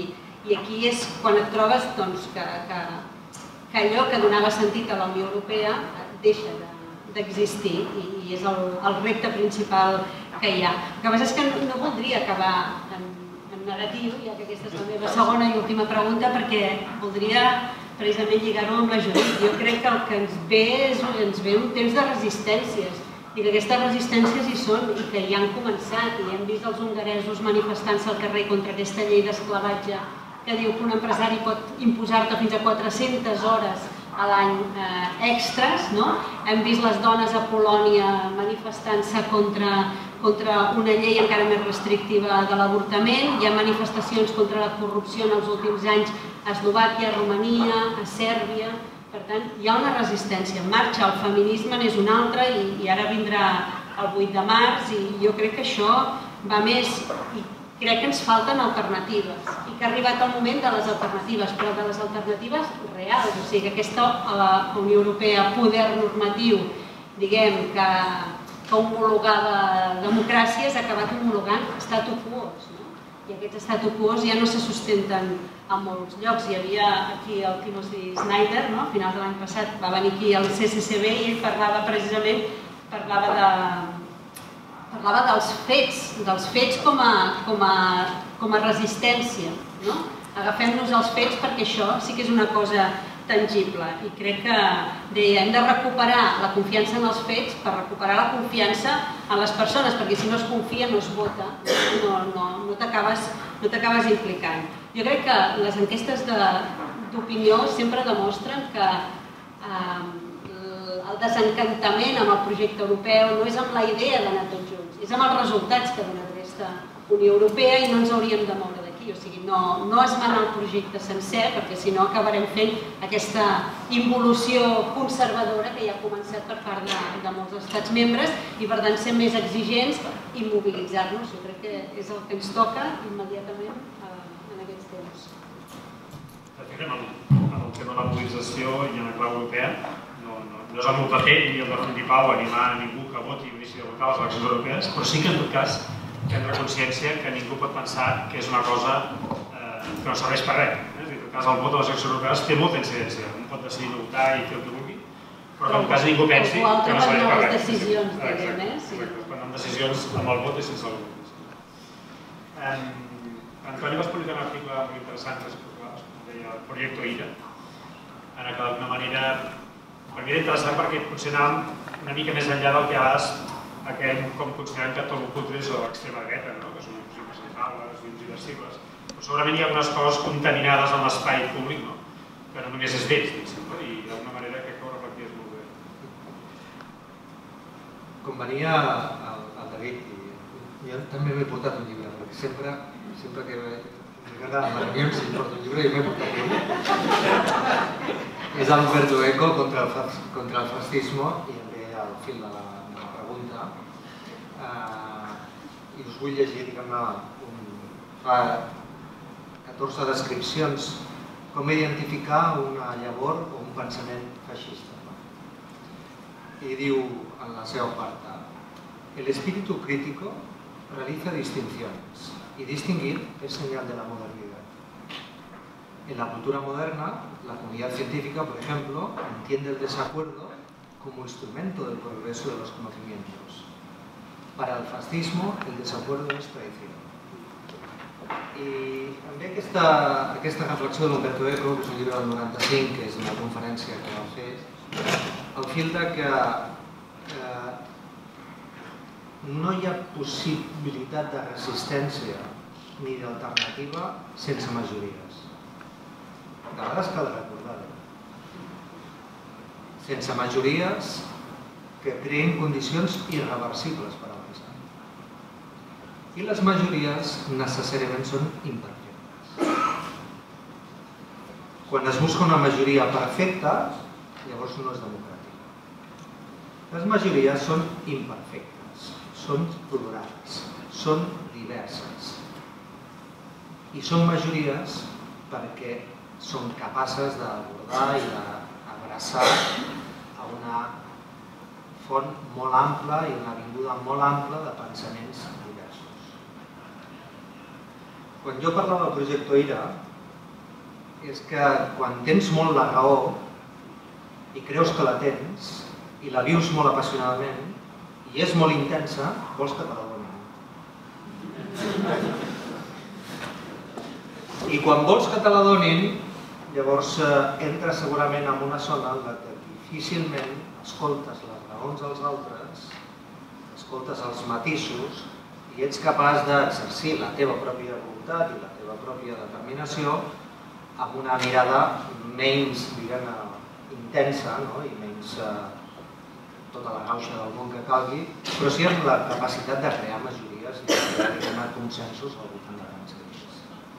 I aquí és quan et trobes que allò que donava sentit a la Unió Europea deixa d'existir i és el repte principal que hi ha. El que passa és que no voldria acabar en negatiu, ja que aquesta és la meva segona i última pregunta, perquè voldria precisament lligar-ho amb la Judit. Jo crec que el que ens ve ens ve un temps de resistències i que aquestes resistències hi són i que ja han començat i hem vist els hongaresos manifestant-se al carrer contra aquesta llei d'esclavatge que diu que un empresari pot imposar-te fins a quatre-centes hores a l'any extres. Hem vist les dones a Polònia manifestant-se contra una llei encara més restrictiva de l'avortament. Hi ha manifestacions contra la corrupció en els últims anys a Eslovàquia, a Romania, a Sèrbia. Per tant, hi ha una resistència en marxa. El feminisme n'és una altra i ara vindrà el vuit de març i jo crec que això va més i crec que ens falten alternatives i que ha arribat el moment de les alternatives, però de les alternatives reals. O sigui que aquesta Unió Europea, poder normatiu, diguem, que homologava democràcies, ha acabat homologant statu quos. I aquests statu quos ja no se sustenten a molts llocs. Hi havia aquí el Timothy Snyder, a finals de l'any passat, va venir aquí al C C C B i ell parlava precisament, parlava de parlava dels fets, dels fets com a resistència. Agafem-nos els fets perquè això sí que és una cosa tangible i crec que hem de recuperar la confiança en els fets per recuperar la confiança en les persones, perquè si no es confia no es vota, no t'acabes implicant. Jo crec que les enquestes d'opinió sempre demostren que el desencantament amb el projecte europeu no és amb la idea d'anar tots junts, és amb els resultats que ha donat aquesta Unió Europea i no ens hauríem de moure d'aquí. O sigui, no esmenar el projecte sencer, perquè si no acabarem fent aquesta involució conservadora que ja ha començat per part de molts estats membres i per tant ser més exigents i mobilitzar-nos. Jo crec que és el que ens toca immediatament en aquests temps. De fet, en el tema de la mobilització i en la clau europea, no és el meu paper ni el de Fundipau animar a ningú que voti o deixi de votar a les eleccions europees, però sí que en tot cas prendre consciència que ningú pot pensar que és una cosa que no serveix per res. En tot cas, el vot a les eleccions europees té molta incidència. Un pot decidir no votar i fer el que vulgui, però en tot cas ningú pensi que no serveix per res. Decisions, exacte. Prendran decisions amb el vot i sense el vot. Antoni va explicar un article molt interessant que es deia el Proyecto Ira, en el que d'alguna manera per mi era interessant perquè potser anàvem una mica més enllà del que a vegades aquell com considerem que tot el cultura és l'extrema dreta, que són impresentables, irreversibles, però segurament hi ha algunes coses contaminades en l'espai públic que no només és d'ells, i d'alguna manera crec que ho reflecties molt bé. Com venia el David, jo també m'he portat un llibre, perquè sempre sempre que m'agrada a reunions si porto un llibre i m'he portat un. És l'Umberto Eco contra el fascismo i em ve al fil de la pregunta i us vull llegir, diguem-ne, fa catorze descripcions com identificar una llavor o un pensament feixista. I diu en la seva part: el espíritu crítico realiza distinciones y distinguir es señal de la modernidad. En la cultura moderna, la comunidad científica, por ejemplo, entiende el desacuerdo como instrumento del progreso de los conocimientos. Para el fascismo, el desacuerdo es traición. I també aquesta reflexió de l'Umberto Eco, que és un llibre del noranta-cinc, que és una conferència que va fer, el fil de que no hi ha possibilitat de resistència ni d'alternativa sense majories. De vegades cal recordar-ho. Sense majories que creïn condicions irreversibles per avançar. I les majories necessàriament són imperfectes. Quan es busca una majoria perfecta, llavors no és democràtica. Les majories són imperfectes, són plurals, són diverses. I són majories perquè són capaces d'abordar i d'abraçar a una font molt ampla i una vinguda molt ampla de pensaments diversos. Quan jo parlava del projecte Ira, és que quan tens molt la raó i creus que la tens i la vius molt apassionadament i és molt intensa, vols que te la donin. I quan vols que te la donin, llavors entres segurament en una zona en què difícilment escoltes les raons dels altres, escoltes els matisos i ets capaç d'exercir la teva pròpia voluntat i la teva pròpia determinació amb una mirada menys, diguem-ne, intensa i menys tota la gauxa del món que calgui, però sí amb la capacitat de crear majories i de crear consensos al voltant de grans idees.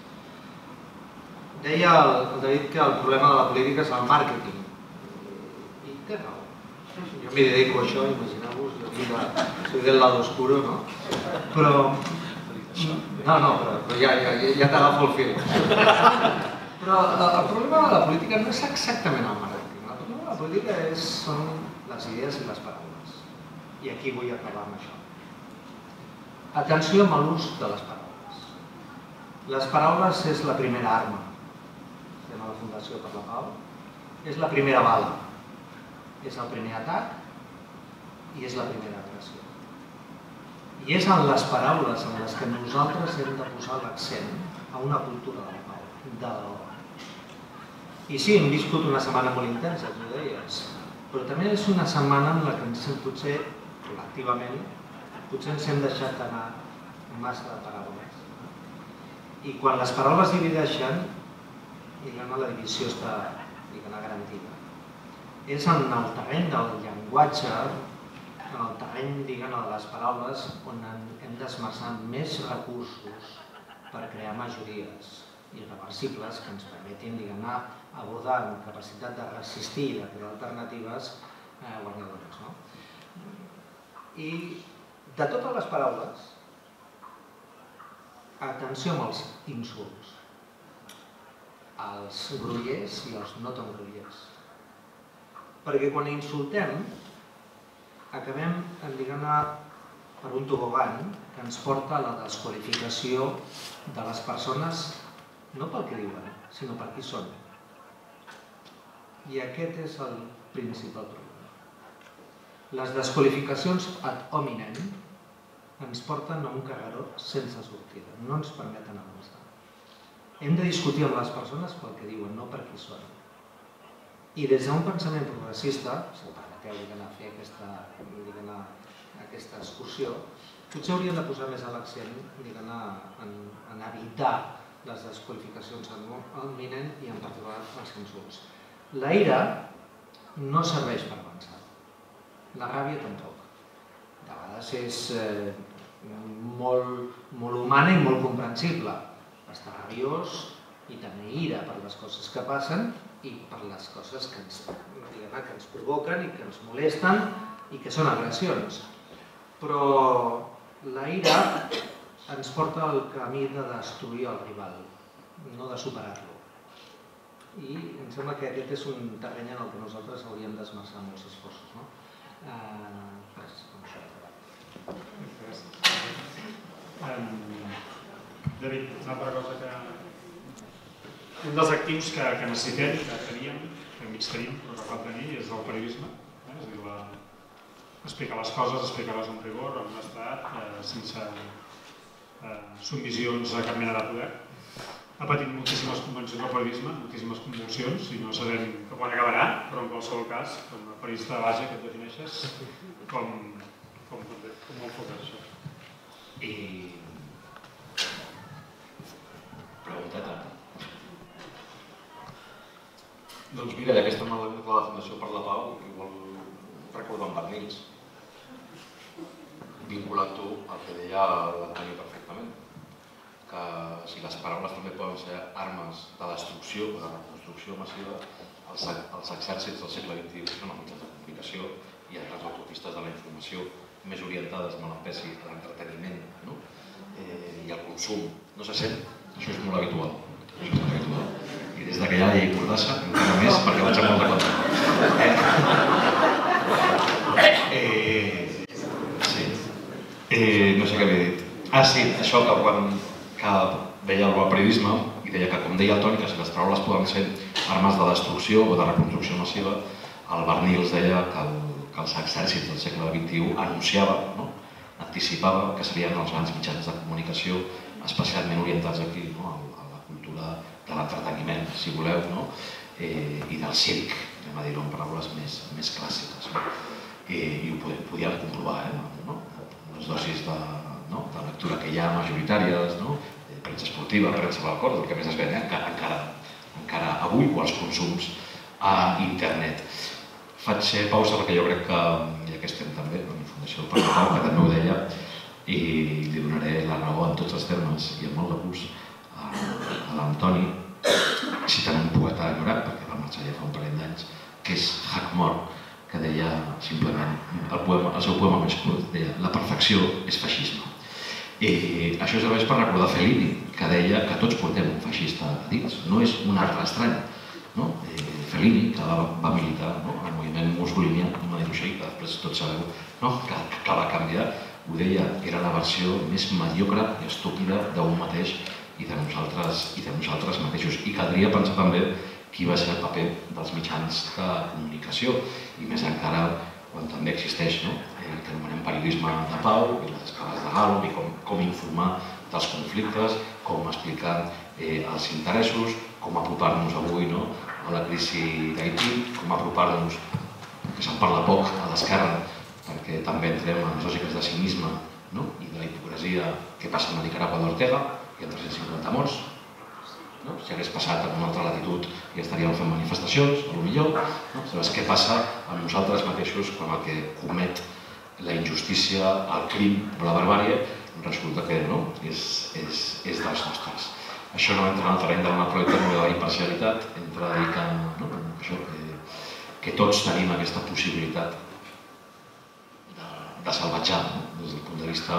Deia el David que el problema de la política és el màrqueting. I té raó. Jo m'hi dedico a això, imagineu-vos, jo soy del lado oscuro, no? Però... No, no, però ja t'agafo el fil. Però el problema de la política no és exactament el màrqueting. El problema de la política són les idees i les paraules. I aquí vull acabar amb això. Atenció amb l'ús de les paraules. Les paraules és la primera arma. Estem a la Fundació per la Pau. És la primera bala. És el primer atac i és la primera agressió. I és en les paraules en les que nosaltres hem de posar l'accent a una cultura de la pau, de l'hora. I sí, hem viscut una setmana molt intensa, tu deies, però també és una setmana en la que ens hem potser, col·lectivament, potser ens hem deixat anar massa de paraules. I quan les paraules divideixen, diguem-ne, la divisió està garantida. És en el terreny del llenguatge, en el terreny, diguem-ne, de les paraules, on hem d'esmerçar més recursos per crear majories irreversibles que ens permetin, diguem-ne, abordar amb capacitat de resistir i de crear alternatives guanyadores. I de totes les paraules, atenció amb els insults, els grollers i els no tan grollers. Perquè quan insultem, acabem, diguem-ne, per un tobogan que ens porta a la desqualificació de les persones, no pel que diuen, sinó per qui són. I aquest és el principal problema. Les desqualificacions ad hominem ens porten a un carreró sense sortida, no ens permeten avançar. Hem de discutir amb les persones pel que diuen, no per qui són. I des d'un pensament progressista, si em permeteu fer aquesta excursió, potser hauríem de posar més l'accent en evitar les desqualificacions ad hominem i en particular els insults. La ira no serveix per avançar, la ràbia tampoc. De vegades és molt humana i molt comprensible estar rabiós i tenir ira per les coses que passen i per les coses que ens provoquen i que ens molesten i que són agressions. Però la ira ens porta al camí de destruir el rival, no de superar-lo. I em sembla que aquest és un terreny en el que nosaltres hauríem d'esmerçar molts esforços. Res, com això he acabat. David, una altra cosa que... Un dels actius que necessitem, que teníem, que mig tenim, però que cal tenir, és el periodisme. És a dir, explicar les coses, explicar-les amb rigor, amb honestedat, sense submissions a cap mena de poder. Ha patit moltíssimes convencions del periodisme, moltíssimes convulsions, i no sabem quan acabarà, però en qualsevol cas, com a periodista de base que et defineixes, com enfoques això? I... pregunteta. Doncs mira, ja que estem a la Fundació per la Pau, igual recordo en Bernils, vinculat-ho al que deia l'Antoni perfectament, que si les paraules també poden ser armes de destrucció, de reconstrucció massiva, els exèrcits del segle vint-i-u són els mitjans de comunicació i les autopistes de la informació més orientades molt en pesi a l'entreteniment i al consum. No se sent? Això és molt habitual. I des que hi ha la llei Mordassa, encara més, perquè vaig a molt de compte. No sé què havia dit. Ah, sí, això que quan veia el periodisme i deia que, com deia el Toni, que si les paraules poden ser armes de destrucció o de reconstrucció massiva, el Barnils deia que, el, que els exèrcits del segle vint-i-u anunciava, no? Anticipava que serien els grans mitjans de comunicació especialment orientats aquí, no? a la cultura de l'entreteniment, si voleu, no? eh, i del circ, anem a dir-ho en paraules més, més clàssiques. No? Eh, I ho podem, podíem comprovar, eh? no? Les dosis de, no? de lectura que hi ha majoritàries, no? Premsa esportiva, premsa del cor, el que més es ven, eh? encara, encara, encara avui, o els consums a internet. Faig pausa perquè jo crec que, ja que estem també en la Fundació del Parc Pau, que també ho deia, i li donaré la raó en tots els termes i amb molt de gust a, a l'Antoni, citant un poeta ignorat, perquè va marxar ja fa un parell d'anys, que és Hackmore, que deia simplement, el, poema, el seu poema més curt, deia la perfecció és feixisme. I això serveix per recordar Fellini, que deia que tots portem un feixista a dins, no és un art estrany. No? Eh, Fellini, que va, va militar no? al moviment mussolinià, no dir-ho així, que després tots sabeu no? que, que va canviar, ho deia, era la versió més mediocre i estúpida d'un mateix i de nosaltres, i de nosaltres mateixos. I caldria pensar també qui va ser el paper dels mitjans de comunicació, i més encara quan també existeix no? el que anomenem periodisme de pau i les escales de Galo, i com, com informar dels conflictes, com explicar eh, els interessos, com apropar-nos avui no? a la crisi d'Haití, com apropar-nos, que se'n parla poc a l'esquerra, perquè també entrem en lògiques de cinisme no? i de la hipocresia que passa a Nicaragua d'Ortega, hi ha tres-cents cinquanta morts. No? Si hagués passat en una altra latitud ja estaríem fent manifestacions, potser. No? Saps què passa amb nosaltres mateixos quan el que comet la injustícia, el crim o la barbàrie resulta que no? és, és, és dels nostres. Això no entra en el terreny de la naturalitat o de la imparcialitat, entra a dir que, no? Això, que, que tots tenim aquesta possibilitat de, de salvatjar no? des del punt de vista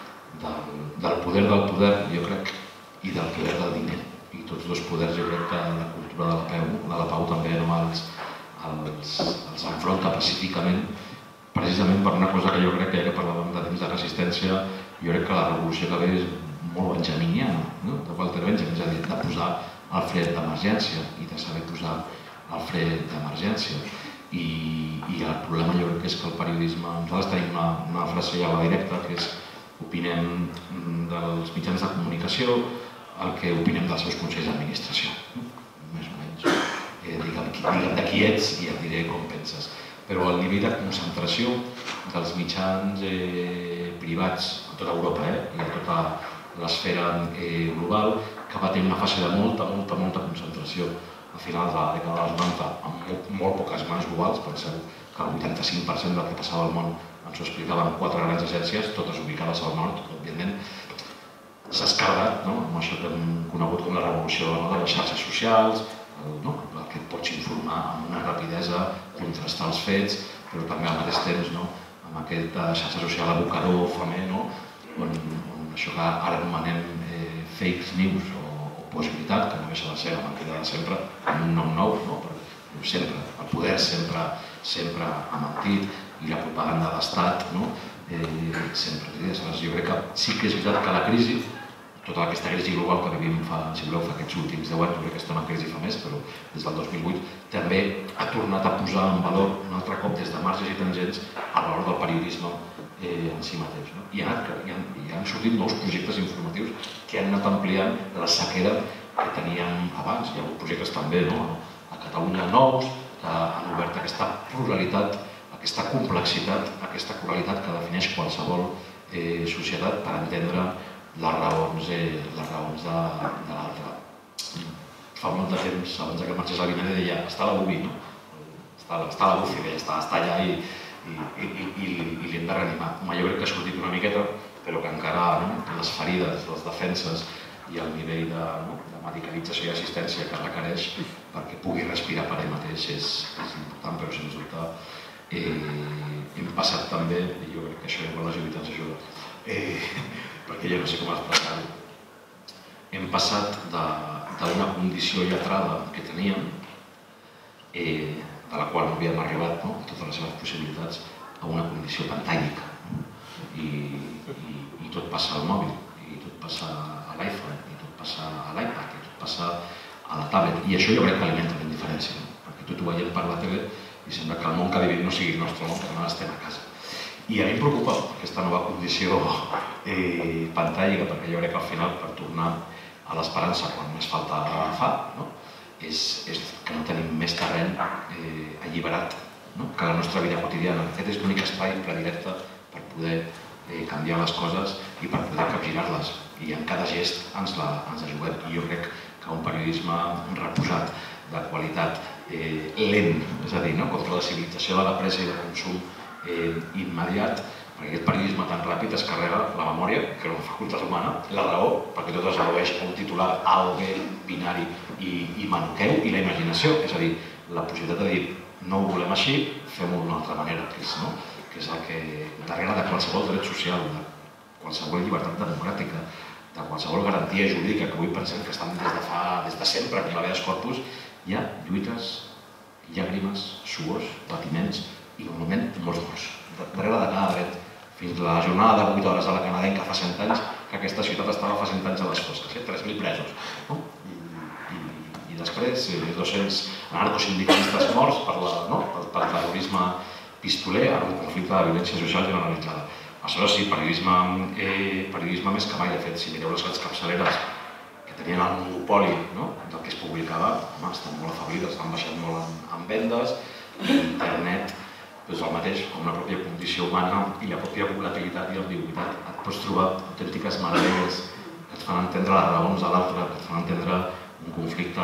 del, del poder del poder, jo crec, i del poder del diner. I tots dos poders, jo crec que la cultura de la Pau, de la Pau també no, els, els, els enfronta pacíficament, precisament per una cosa que jo crec que ja que parlàvem de temps de resistència, jo crec que la revolució que ve és molt benjaminiana, no? de Walter Benjamin, és a dir, de posar el fre d'emergència i de saber posar el fre d'emergència. I, I el problema jo crec que és que el periodisme, nosaltres tenim una, una frase ja a la directa, que és opinem dels mitjans de comunicació, el que opinem dels seus consells d'administració, no? més o menys. Eh, digue'm, digue'm de qui ets i et diré com penses. Però el nivell de concentració dels mitjans eh, privats a tota Europa eh, i a tota l'esfera eh, global, que va tenir una fase de molta, molta, molta concentració a finals de la dècada dels noranta amb molt, molt poques mans globals. Penseu que el vuitanta-cinc per cent del que passava al món ens ho explicaven quatre grans agències, totes ubicades al nord, òbviament. S'ha escardat no? amb això que hem conegut com la revolució no? de les xarxes socials, el, no? el que et pots informar amb una rapidesa, contrastar els fets, però també al mateix temps no? amb aquesta xarxa social abocador, famer, no? on, on això que ara anomenem eh, fake news o, o possibilitat, que no deixa de ser la mentida de sempre, amb un nom nou, no? Però sempre, el poder sempre, sempre ha mentit, i la propaganda d'estat, no? eh, sempre. Aleshores, jo crec que sí que és veritat que la crisi, tota aquesta crisi global que vivim fa, si voleu, fa aquests últims deu anys, jo crec que estem en crisi fa més, però des del dos mil vuit també ha tornat a posar en valor un altre cop des de marges i tangents el valor del periodisme eh, en si mateix. No? I, ha anat, i, han, I han sortit nous projectes informatius que han anat ampliant la sequera que teníem abans. Hi ha hagut projectes també no? a Catalunya nous que han obert aquesta pluralitat, aquesta complexitat, aquesta pluralitat que defineix qualsevol eh, societat per entendre les raons, eh, les raons de, de l'altre. Fa molt de temps, abans que marxés la Vineda, deia està la Bubi, no? Està, està la Bufi, deia, està, està allà i, i, i, i, i l'hem de reanimar. Home, jo crec que ha sortit una miqueta, però que encara no? les ferides, les defenses i el nivell de, no? de medicalització i assistència que requereix perquè pugui respirar per ell mateix és, és important, però sens dubte eh, hem passat també, i jo crec que això igual la Jovita ens ajuda, eh, perquè jo no sé com explicar-ho, hem passat d'una condició lletrada que teníem, eh, de la qual no havíem arribat no? a totes les seves possibilitats, a una condició pantàllica. No? I, i, I tot passa al mòbil. I i tot passa a l'iPhone, i tot passa a l'iPad, i tot passa a la tablet. I això jo crec que alimenta la indiferència, no? Perquè tot ho veiem per la tele i sembla que el món que vivim no sigui el nostre món, que no estem a casa. I a mi em preocupa aquesta nova condició eh, pantàllica, perquè jo crec que al final, per tornar a l'esperança quan més falta fa, no? és, és que no tenim més terreny eh, alliberat, no? Que la nostra vida quotidiana. Aquest és l'únic espai predilecte per poder eh, canviar les coses i per poder capgirar-les. I en cada gest ens la, ens la juguem. I jo crec que un periodisme reposat, de qualitat, eh, lent, és a dir, no? Contra la civilització de la pressa i del consum eh, immediat, perquè aquest periodisme tan ràpid es carrega la memòria, que és una facultat humana, la raó, perquè tot es redueix a un titular alt, bé, binari i, i manuqueu, i la imaginació, és a dir, la possibilitat de dir no ho volem així, fem-ho d'una altra manera, que és, no? Que és el que darrere de qualsevol dret social, de qualsevol llibertat democràtica, de qualsevol garantia jurídica que avui pensem que estan des de fa, des de sempre, que la habeas corpus, hi ha lluites, llàgrimes, suors, patiments i normalment molts morts. Darrere de cada dret, fins a la jornada de vuit hores a la canadenca fa cent anys, que aquesta ciutat estava fa cent anys a les fosques, eh? tres mil presos. No? I, i, I després dos-cents anarcosindicalistes morts per, la, no? pel, pel terrorisme pistoler, en un conflicte de violència social generalitzada. Aleshores sí, periodisme, eh, periodisme més que mai, de fet, si mireu les grans capçaleres que tenien el monopoli, no? Del que es publicava, home, estan molt afeblides, han baixat molt en, en vendes, i internet és el mateix, com la pròpia condició humana i la pròpia volatilitat i ambigüitat. Et pots trobar autèntiques meravelles que et fan entendre les raons de l'altre, que et fan entendre un conflicte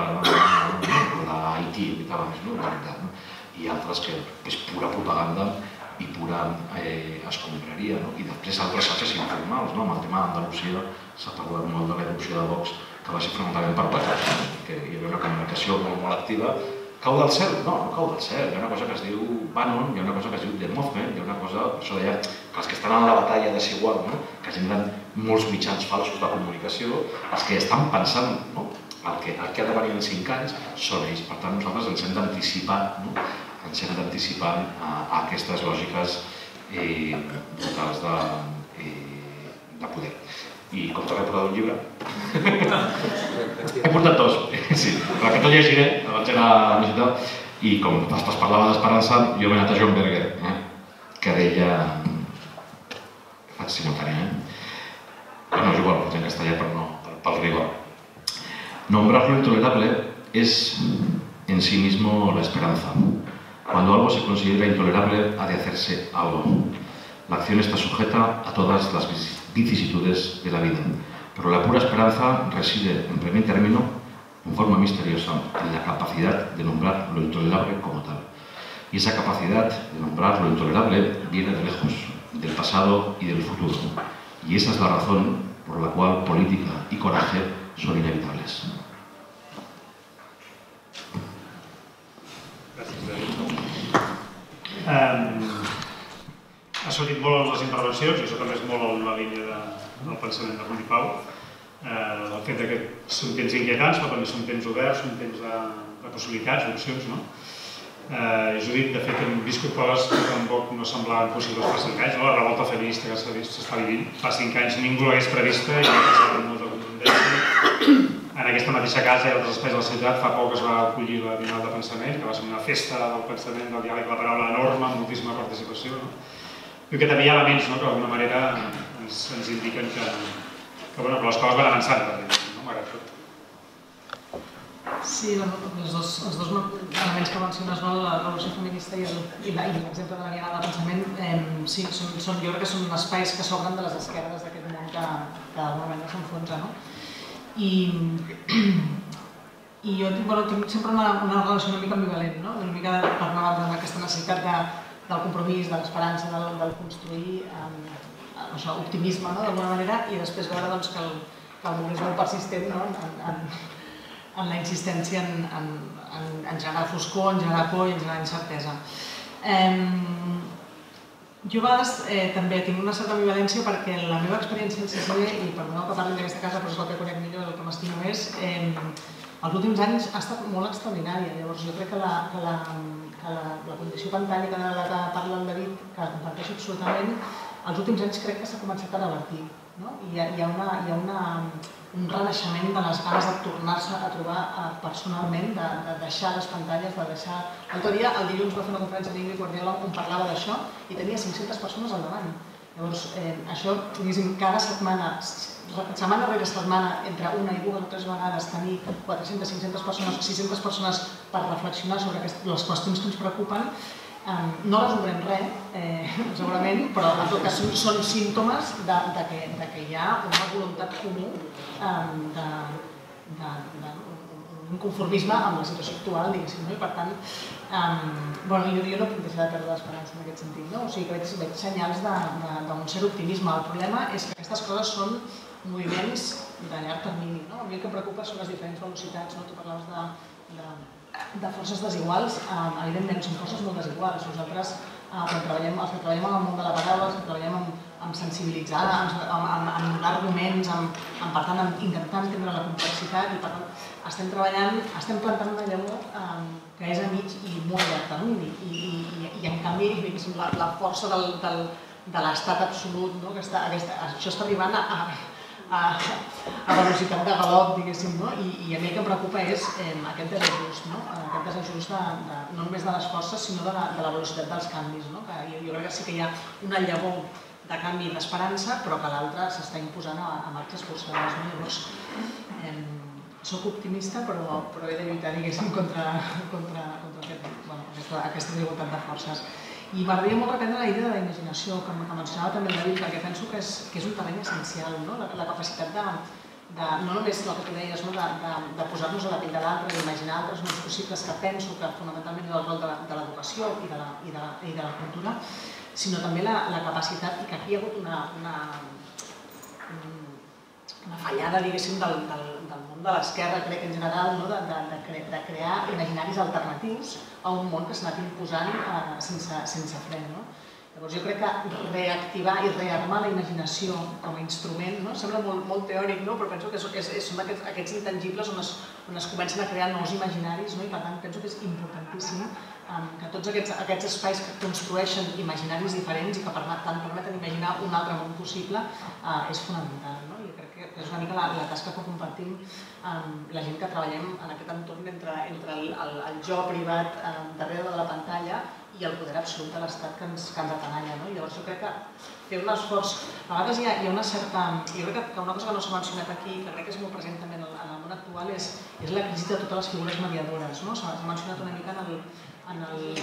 d'Haití, no? I altres que és pura propaganda i pura eh, escombraria, no? I després altres xarxes informals, no? Amb el tema d'Andalusia s'ha parlat molt de l'erupció de Vox, que va ser fonamentalment per patrons, que hi havia una comunicació molt, molt activa. Cau del cel? No, no cau del cel. Hi ha una cosa que es diu Bannon, hi ha una cosa que es diu The Movement, hi ha una cosa, per això deia, que els que estan en la batalla desigual, no? Que generen molts mitjans falsos de comunicació, els que estan pensant, no? El que, el que ha de venir en cinc anys són ells. Per tant, nosaltres ens hem d'anticipar, no? Ens hem d'anticipar a, a aquestes lògiques eh, brutals de, eh, de poder. I com t'ho he portat un llibre, he portat dos, sí, però aquest el llegiré, abans era a la ciutat, i com es parlava d'esperança, jo m'he anat a John Berger, eh? Que deia, faig simultània, eh? No, és igual, en castellà, però no, pel rigor. Nombrar lo intolerable es en sí mismo la esperanza. Cuando algo se considera intolerable, ha de hacerse algo. La acción está sujeta a todas las vicisitudes de la vida, pero la pura esperanza reside, en primer término, en forma misteriosa, en la capacidad de nombrar lo intolerable como tal. Y esa capacidad de nombrar lo intolerable viene de lejos, del pasado y del futuro. Y esa es la razón por la cual política y coraje son inevitables. Gràcies, David. Um, ha sortit molt en les intervencions, i això també és molt en la línia de, del pensament de Rudi Pau. Uh, el fet que són temps inquietants, però també són temps oberts, són temps de, de possibilitats, d'opcions, no? Uh, Judit, de fet, hem viscut coses que tampoc no semblaven possibles fa cinc anys, no? La revolta feminista que s'està vivint. Fa cinc anys ningú l'hagués prevista i ha passat amb molta contundència. En aquesta mateixa casa i altres espais de la ciutat fa poc es va acollir la Bienal de Pensament, que va ser una festa del pensament, del diàleg, la paraula enorme, amb moltíssima participació. No? I que també hi ha elements, no? Que d'alguna manera ens, ens indiquen que, que, bueno, que les coses van avançant, no? Malgrat tot. Sí, els dos, els dos elements que menciones, no? La revolució feminista i l'exemple de la Bienal de Pensament, eh, sí, són, són, jo crec que són espais que s'obren de les esquerdes d'aquest món que, que d'alguna manera s'enfonsa, no? I, i jo bueno, tinc sempre una, una relació una mica ambivalent, no? Una mica per una banda amb aquesta necessitat de, del compromís, de l'esperança, del, del construir eh, això, optimisme, no? D'alguna manera, i després veure doncs, que, el, que el món és molt persistent, no? en, en, en la insistència en, en, en, en generar foscor, en generar por i en generar incertesa. Eh, Jo a vegades eh, també tinc una certa ambivalència perquè la meva experiència en C C B, i perdoneu que parli d'aquesta casa però és el que conec millor, el que m'estimo més, eh, els últims anys ha estat molt extraordinària. Llavors jo crec que la, que la, que la, la condició pantàllica de la que parla el David, que comparteixo absolutament, els últims anys crec que s'ha començat a revertir. Hi ha un renaixement de les ganes de tornar-se a trobar personalment, de deixar les pantalles, de deixar... L'altre dia, el dilluns, va fer una conferència amb Ingrid Guardiola on parlava d'això i tenia cinc-centes persones al davant. Llavors, això, diguéssim, cada setmana, setmana rere setmana, entre una i dues o tres vegades, tenir quatre-centes, cinc-centes persones, sis-centes persones per reflexionar sobre les qüestions que ens preocupen, no resoldrem res, segurament, però en tot cas són símptomes que hi ha una voluntat comú d'un conformisme amb la situació actual, diguéssim, i per tant, jo no puc deixar de perdre l'esperança en aquest sentit, o sigui que veig senyals d'un cert optimisme. El problema és que aquestes coses són moviments de llarg termini. A mi el que em preocupa són les diferents velocitats, tu parlaves de de forces desiguals, evidentment són forces molt desiguals. Nosaltres, els que treballem en el món de la paraula, els que treballem en sensibilitzar, en donar arguments, per tant, en intentar entendre la complexitat i per tant, estem treballant, estem plantant una llavor que és a mig i molt llarg termini i en canvi la força de l'estat absolut, això està arribant a a velocitat de galop, diguéssim, i a mi el que em preocupa és aquest desajust, aquest desajust no només de les forces, sinó de la velocitat dels canvis. Jo crec que sí que hi ha una llavor de canvi i d'esperança, però que l'altra s'està imposant a marxes forçades. Llavors, soc optimista, però he de lluitar, diguéssim, contra aquesta desigualtat de forces. I m'agradaria molt reprendre la idea de la imaginació, que mencionava també el David, perquè penso que és un terreny essencial, la capacitat de, no només el que tu deies, de posar-nos a la pell de l'altre, d'imaginar altres mons possibles, que penso que fonamentalment és el rol de l'educació i de la cultura, sinó també la capacitat, i que aquí hi ha hagut una fallada, diguéssim, del món de l'esquerra, crec, en general, de crear imaginaris alternatius a un món que s'ha anat imposant sense fre. Llavors jo crec que reactivar i rearmar la imaginació com a instrument sembla molt teòric, però penso que són aquests intangibles on es comencen a crear nous imaginaris i per tant penso que és importantíssim que tots aquests espais que construeixen imaginaris diferents i que tant permeten imaginar un altre món possible és fonamental. Jo crec que és una mica la tasca que compartim amb la gent que treballem en aquest entorn entre el jo privat darrere de la pantalla i el poder absolut de l'estat que ens atenalla. Llavors jo crec que fer un esforç... A vegades hi ha una certa... Jo crec que una cosa que no s'ha mencionat aquí, que crec que és molt present també en el món actual, és la crisi de totes les figures mediadores. S'ha mencionat una mica en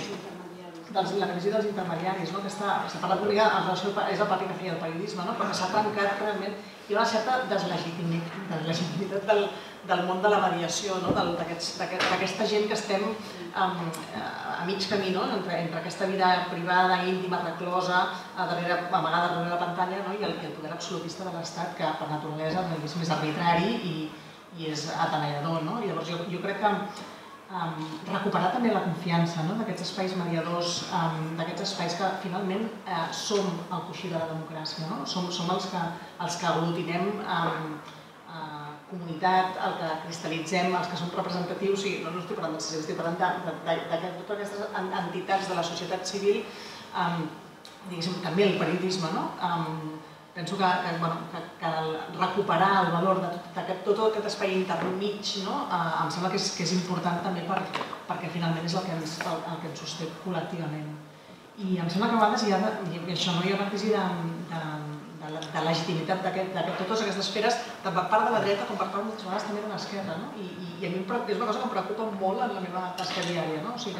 la crisi dels intermediaris, que s'ha parlat una mica, és el paper que feia el periodisme, però que s'ha trencat realment. Hi ha una certa deslegitimitat del món de la mediació, d'aquesta gent que estem a mig camí entre aquesta vida privada, íntima, reclosa, amagada darrere la pantalla, i el poder absolutista de l'Estat, que per naturalesa és més arbitrari i és atenallador. Llavors jo crec que recuperar també la confiança d'aquests espais mediadors, d'aquests espais que finalment som el coixí de la democràcia, som els que aglutinem comunitat, el que cristal·litzem, els que som representatius, no estic parlant de C C, estic parlant de totes aquestes entitats de la societat civil, diguéssim, també el periodisme. Penso que recuperar el valor de tot aquest espai intermig em sembla que és important també perquè finalment és el que ens sosté col·lectivament. I em sembla que a vegades hi ha una crisi de legitimitat de totes aquestes esferes, tant per part de la dreta com per part moltes vegades també de l'esquerra. I a mi és una cosa que em preocupa molt en la meva tasca diària. O sigui,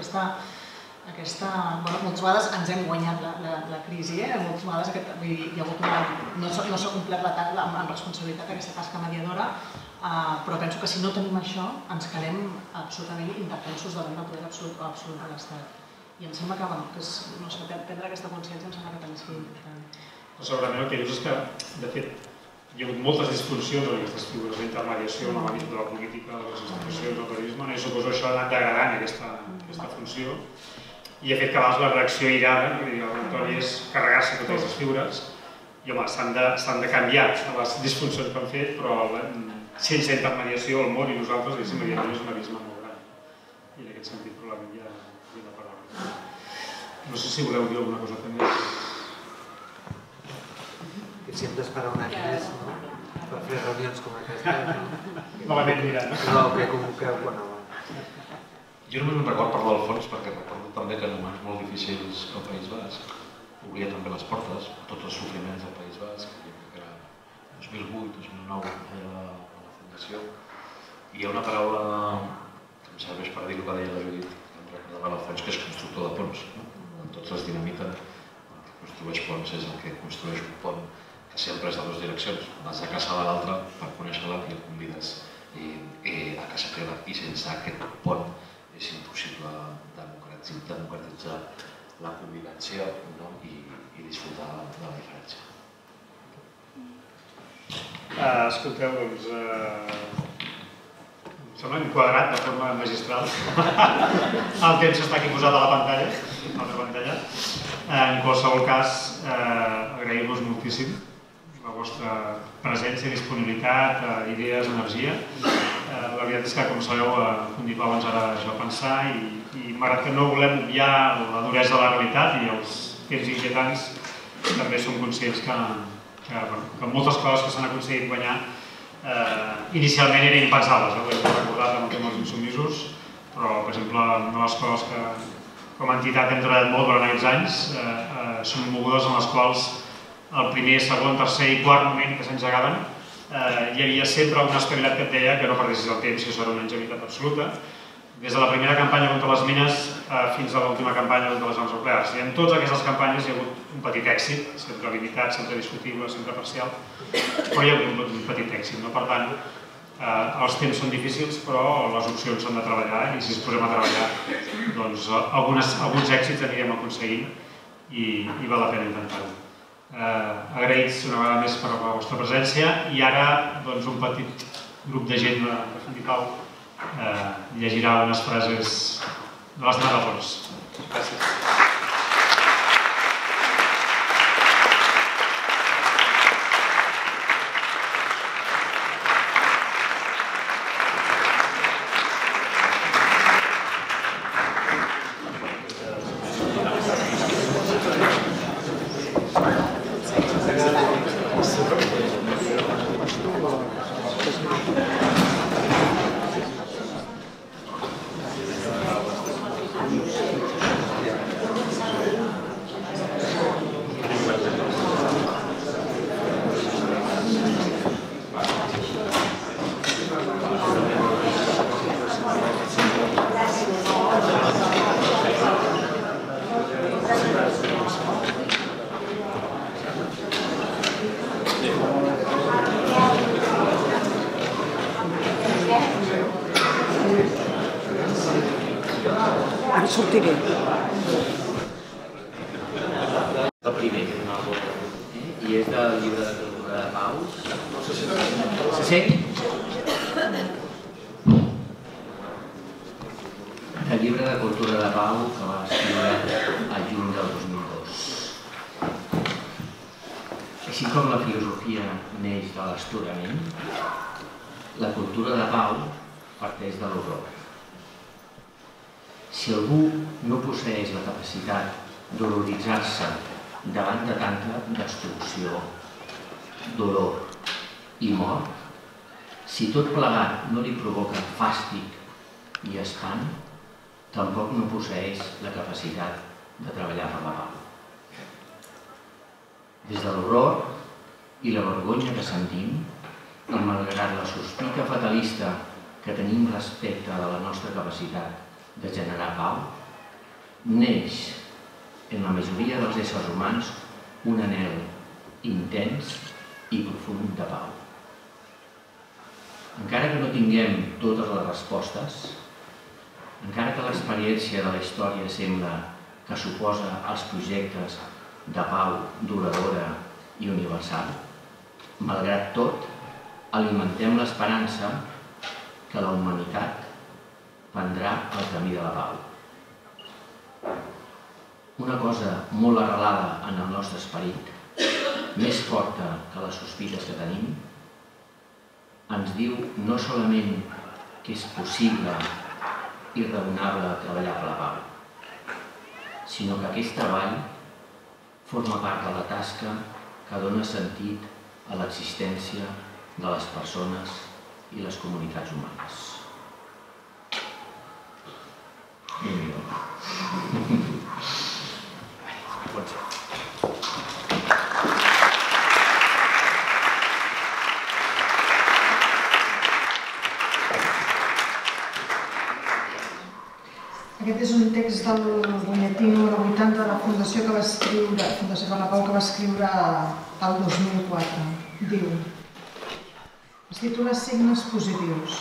moltes vegades ens hem guanyat la crisi, moltes vegades no s'ha complert amb responsabilitat aquesta tasca mediadora, però penso que si no tenim això ens quedem absolutament indefensos davant del poder absolut de l'Estat. I em sembla que prendre aquesta consciència em sembla que també és important. Segurament el que dius és que, de fet, hi ha hagut moltes disfuncions en aquestes figures d'intermediació en l'àmbit de la política, de les institucions, del periodisme, i suposo que això ha anat degradant aquesta funció i ha fet que a vegades la reacció irada, l'auditori és carregar-se totes aquestes figures i home, s'han de canviar les disfuncions que han fet, però sense intermediació el món i nosaltres, diguéssim, hi ha un abisme molt gran. I en aquest sentit probablement hi ha una paraula. No sé si voleu dir alguna cosa també. si hem d'esperar un any més per fer reunions com aquesta. Novament dirà. No, que convoqueu quan abans. Jo només me'n record parlar del fons perquè recordo també que en moments molt difícils al País Basc obria també les portes a tots els sofriments del País Basc, que era dos mil vuit, dos mil nou, allà a la Fundació. I hi ha una paraula que em serveix per dir el que deia la Judit, que em recordava l'Alfons, que és constructor de ponts. En tots els dinamita, el que construeix ponts és el que construeix un pont que sempre és de dues direccions. Vas a casa de l'altre per conèixer-la i el convides a casa teva. I sense aquest pont és impossible democratitzar la convivència i disfrutar de la diferència. Escolteu, doncs, em sembla enquadrat de forma magistral. El temps està aquí posat a la pantalla, a la pantalla. En qualsevol cas, agrair-vos moltíssim la vostra presència, disponibilitat, idees, energia. La veritat és que, com sabeu, Fundipau ens ha de pensar i malgrat que no volem obviar la duresa de la realitat i els temps inquietants, també som conscients que moltes coses que s'han aconseguit guanyar inicialment eren impensables. Ho hem recordat amb el tema dels insubmisos, però, per exemple, una de les coses que com a entitat hem treballat molt durant aquests anys són mogudes en les quals el primer, segon, tercer i quart moment que s'engegaven hi havia sempre una estabilitat que et deia que no perdessis el temps i això era una ingenuïtat absoluta. Des de la primera campanya contra les mines fins a l'última campanya contra les armes nuclears. I en totes aquestes campanyes hi ha hagut un petit èxit, sempre limitat, sempre discutible, sempre parcial, però hi ha hagut un petit èxit. Per tant, els temps són difícils, però les opcions s'han de treballar i si es posem a treballar, doncs alguns èxits anirem aconseguint i val la pena intentar-ho. Agraïts una vegada més per la vostra presència i ara un petit grup de gent de Fundipau llegirà unes frases de les Nadafons. Gràcies. Ara sortiré. El primer, i és del llibre de Cultura de Pau. Se sent? El llibre de Cultura de Pau que va escriure al juny del dos mil dos. Així com la filosofia neix de l'estorament, la cultura de Pau parteix de l'horror. Si algú no posseeix la capacitat d'horroritzar-se davant de tanta destrucció, dolor i mort, si tot plegat no li provoca fàstic i espant, tampoc no posseeix la capacitat de treballar per la pau. Des de l'horror i la vergonya que sentim, i malgrat la sospita fatalista que tenim respecte de la nostra capacitat de generar pau, neix en la majoria dels éssers humans un anhel intens i profund de pau. Encara que no tinguem totes les respostes, encara que l'experiència de la història sembla que suposa els projectes de pau duradora i universal, malgrat tot, alimentem l'esperança que la humanitat prendrà el camí de la pau. Una cosa molt arrelada en el nostre esperit, més forta que les sospites que tenim, ens diu no solament que és possible i raonable treballar per la pau, sinó que aquest treball forma part de la tasca que dona sentit a l'existència de les persones i les comunitats humanes. Pot ser. Aquest és un text del butlletí número vuitanta de la Fundació que va escriure, Fundació per la Pau, que va escriure el dos mil quatre. Diu, es titula Signes positius.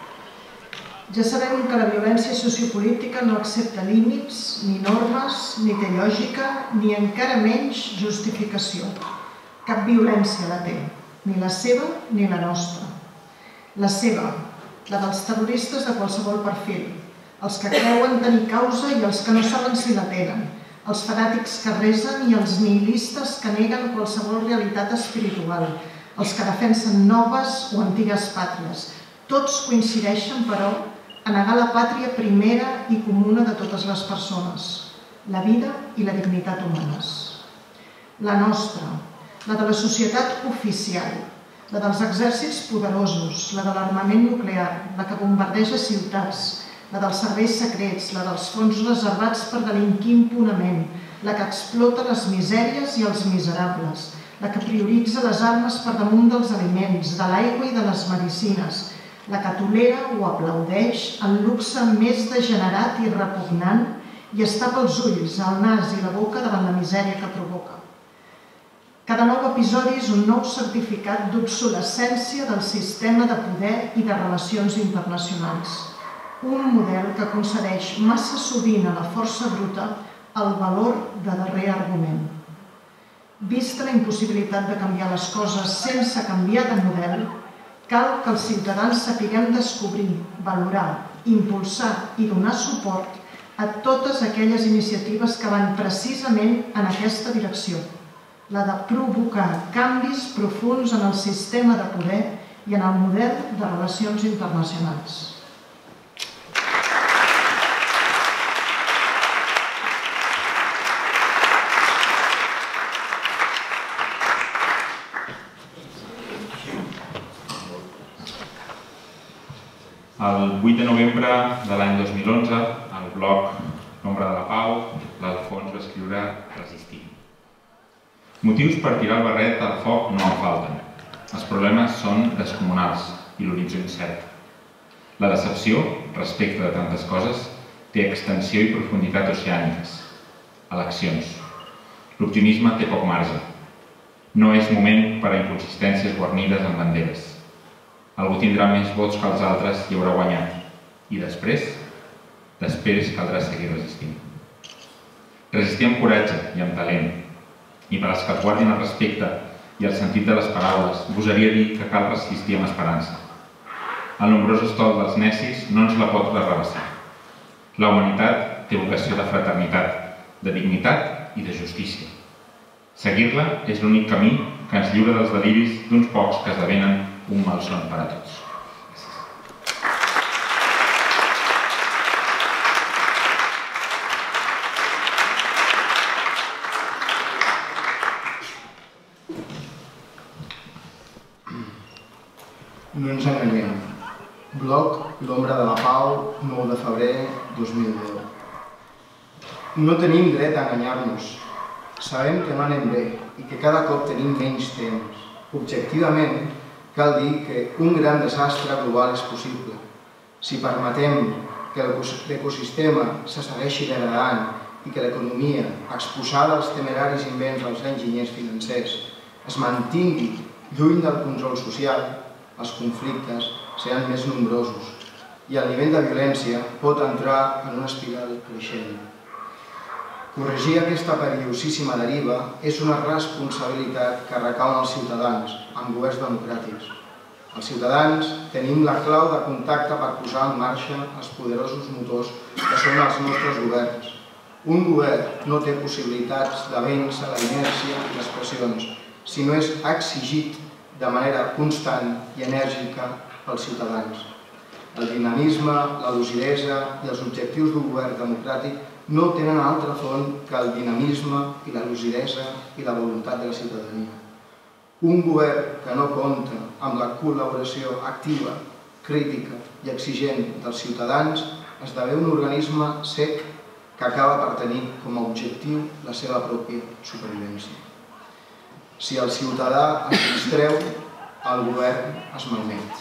Ja sabem que la violència sociopolítica no accepta límits, ni normes, ni té lògica, ni encara menys justificació. Cap violència la té, ni la seva ni la nostra. La seva, la dels terroristes de qualsevol perfil, els que creuen tenir causa i els que no saben si la tenen, els fanàtics que resen i els nihilistes que neguen qualsevol realitat espiritual, els que defensen noves o antigues pàtries. Tots coincideixen, però, a negar la pàtria primera i comuna de totes les persones, la vida i la dignitat humanes. La nostra, la de la societat oficial, la dels exèrcits poderosos, la de l'armament nuclear, la que bombardeja ciutats, la dels serveis secrets, la dels fons reservats per delinquir impunament, la que explota les misèries i els miserables, la que prioritza les armes per damunt dels aliments, de l'aigua i de les medicines, la que tolera o aplaudeix el luxe més degenerat i repugnant i es tapa els ulls, el nas i la boca davant la misèria que provoca. Cada nou episodi és un nou certificat d'obsolescència del sistema de poder i de relacions internacionals. Un model que concedeix massa sovint a la força bruta el valor de darrer argument. Vista la impossibilitat de canviar les coses sense canviar de model, cal que els ciutadans sapiguem descobrir, valorar, impulsar i donar suport a totes aquelles iniciatives que van precisament en aquesta direcció, la de provocar canvis profunds en el sistema de poder i en el model de relacions internacionals. El vuit de novembre de l'any dos mil onze, al blog L'Ombra de la Pau, l'Alfons va escriure Resistim. Motius per tirar el barret al foc no en falten. Els problemes són descomunals i l'horitzó incert. La decepció, respecte de tantes coses, té extensió i profunditat oceàniques. Eleccions. L'optimisme té poc marge. No és moment per a inconsistències guarnides en banderes. Algú tindrà més vots que els altres i haurà guanyat. I després? Després caldrà seguir resistint. Resistir amb coratge i amb talent. I per als que guardin el respecte i el sentit de les paraules, gosaria dir que cal resistir amb esperança. El nombrós estol dels necis no ens la pot arrabassar. La humanitat té vocació de fraternitat, de dignitat i de justícia. Seguir-la és l'únic camí que ens lliura dels deliris d'uns pocs que esdevenen un malson per a tots. No ens enganyem. Blog L'Ombra de la Pau, nou de febrer dos mil deu. No tenim dret a enganyar-nos. Sabem que no anem bé i que cada cop tenim menys temps. Objectivament, cal dir que un gran desastre global és possible. Si permetem que l'ecosistema se segueixi degradant i que l'economia, exposada als temeraris invents dels enginyers financers, es mantingui lluny del control social, els conflictes seran més nombrosos i el nivell de violència pot entrar en una espiral creixent. Corregir aquesta perillosíssima deriva és una responsabilitat que recau en els ciutadans, en governs democràtics. Els ciutadans tenim la clau de contacte per posar en marxa els poderosos motors que són els nostres governs. Un govern no té possibilitats de vèncer la inèrcia i les pressions, si no és exigit de manera constant i enèrgica pels ciutadans. El dinamisme, la lucidesa i els objectius d'un govern democràtic no tenen altra font que el dinamisme i la lucidesa i la voluntat de la ciutadania. Un govern que no compta amb la col·laboració activa, crítica i exigent dels ciutadans esdevé un organisme sec que acaba per tenir com a objectiu la seva pròpia supervivència. Si el ciutadà es distreu, el govern es malmet.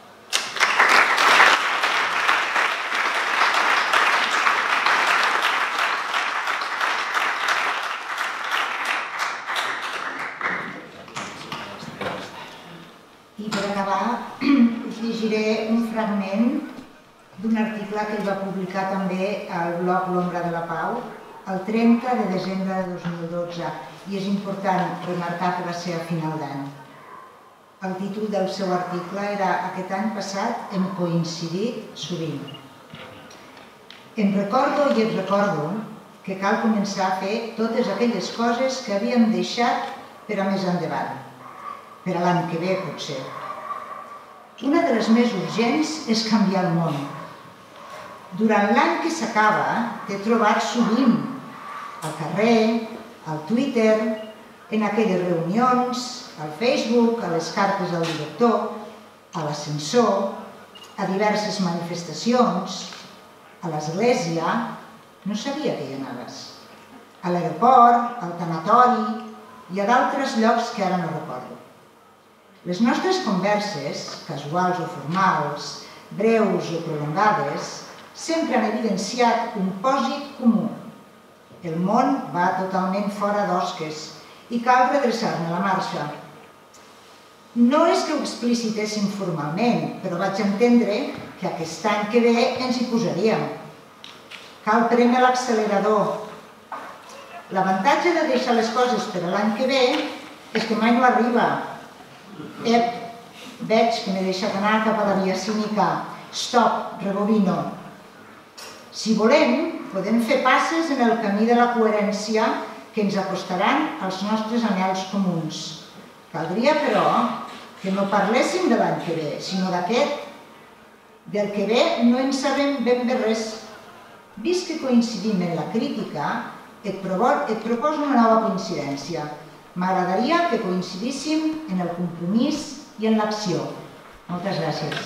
I per acabar, us llegiré un fragment d'un article que ell va publicar també al blog L'Ombra de la Pau el trenta de desembre de dos mil dotze, i és important remarcar que va ser a final d'any. El títol del seu article era «Aquest any passat hem coincidit sovint». Em recordo i et recordo que cal començar a fer totes aquelles coses que havíem deixat per a més endavant, per a l'any que ve, potser. Una de les més urgents és canviar el món. Durant l'any que s'acaba, t'he trobat sovint al carrer, al Twitter, en aquelles reunions, al Facebook, a les cartes al director, a l'ascensor, a diverses manifestacions, a l'església, no sabia que hi anaves, a l'aeroport, al tanatori i a d'altres llocs que ara no recordo. Les nostres converses, casuals o formals, breus o prolongades, sempre han evidenciat un pòsit comú. El món va totalment fora d'osques i cal redreçar-ne la marxa. No és que ho explicitéssim formalment, però vaig entendre que aquest any que ve ens hi posaríem. Cal prémer l'accelerador. L'avantatge de deixar les coses per a l'any que ve és que mai no arriba. Ep, veig que m'he deixat anar cap a la via cínica. Stop, rebobino. Si volem, podem fer passes en el camí de la coherència que ens acostaran als nostres anhels comuns. Caldria, però, que no parléssim de l'any que ve, sinó d'aquest. Del que ve no en sabem ben bé res. Vist que coincidim en la crítica, et proposo una nova coincidència. M'agradaria que coincidíssim en el compromís i en l'acció. Moltes gràcies.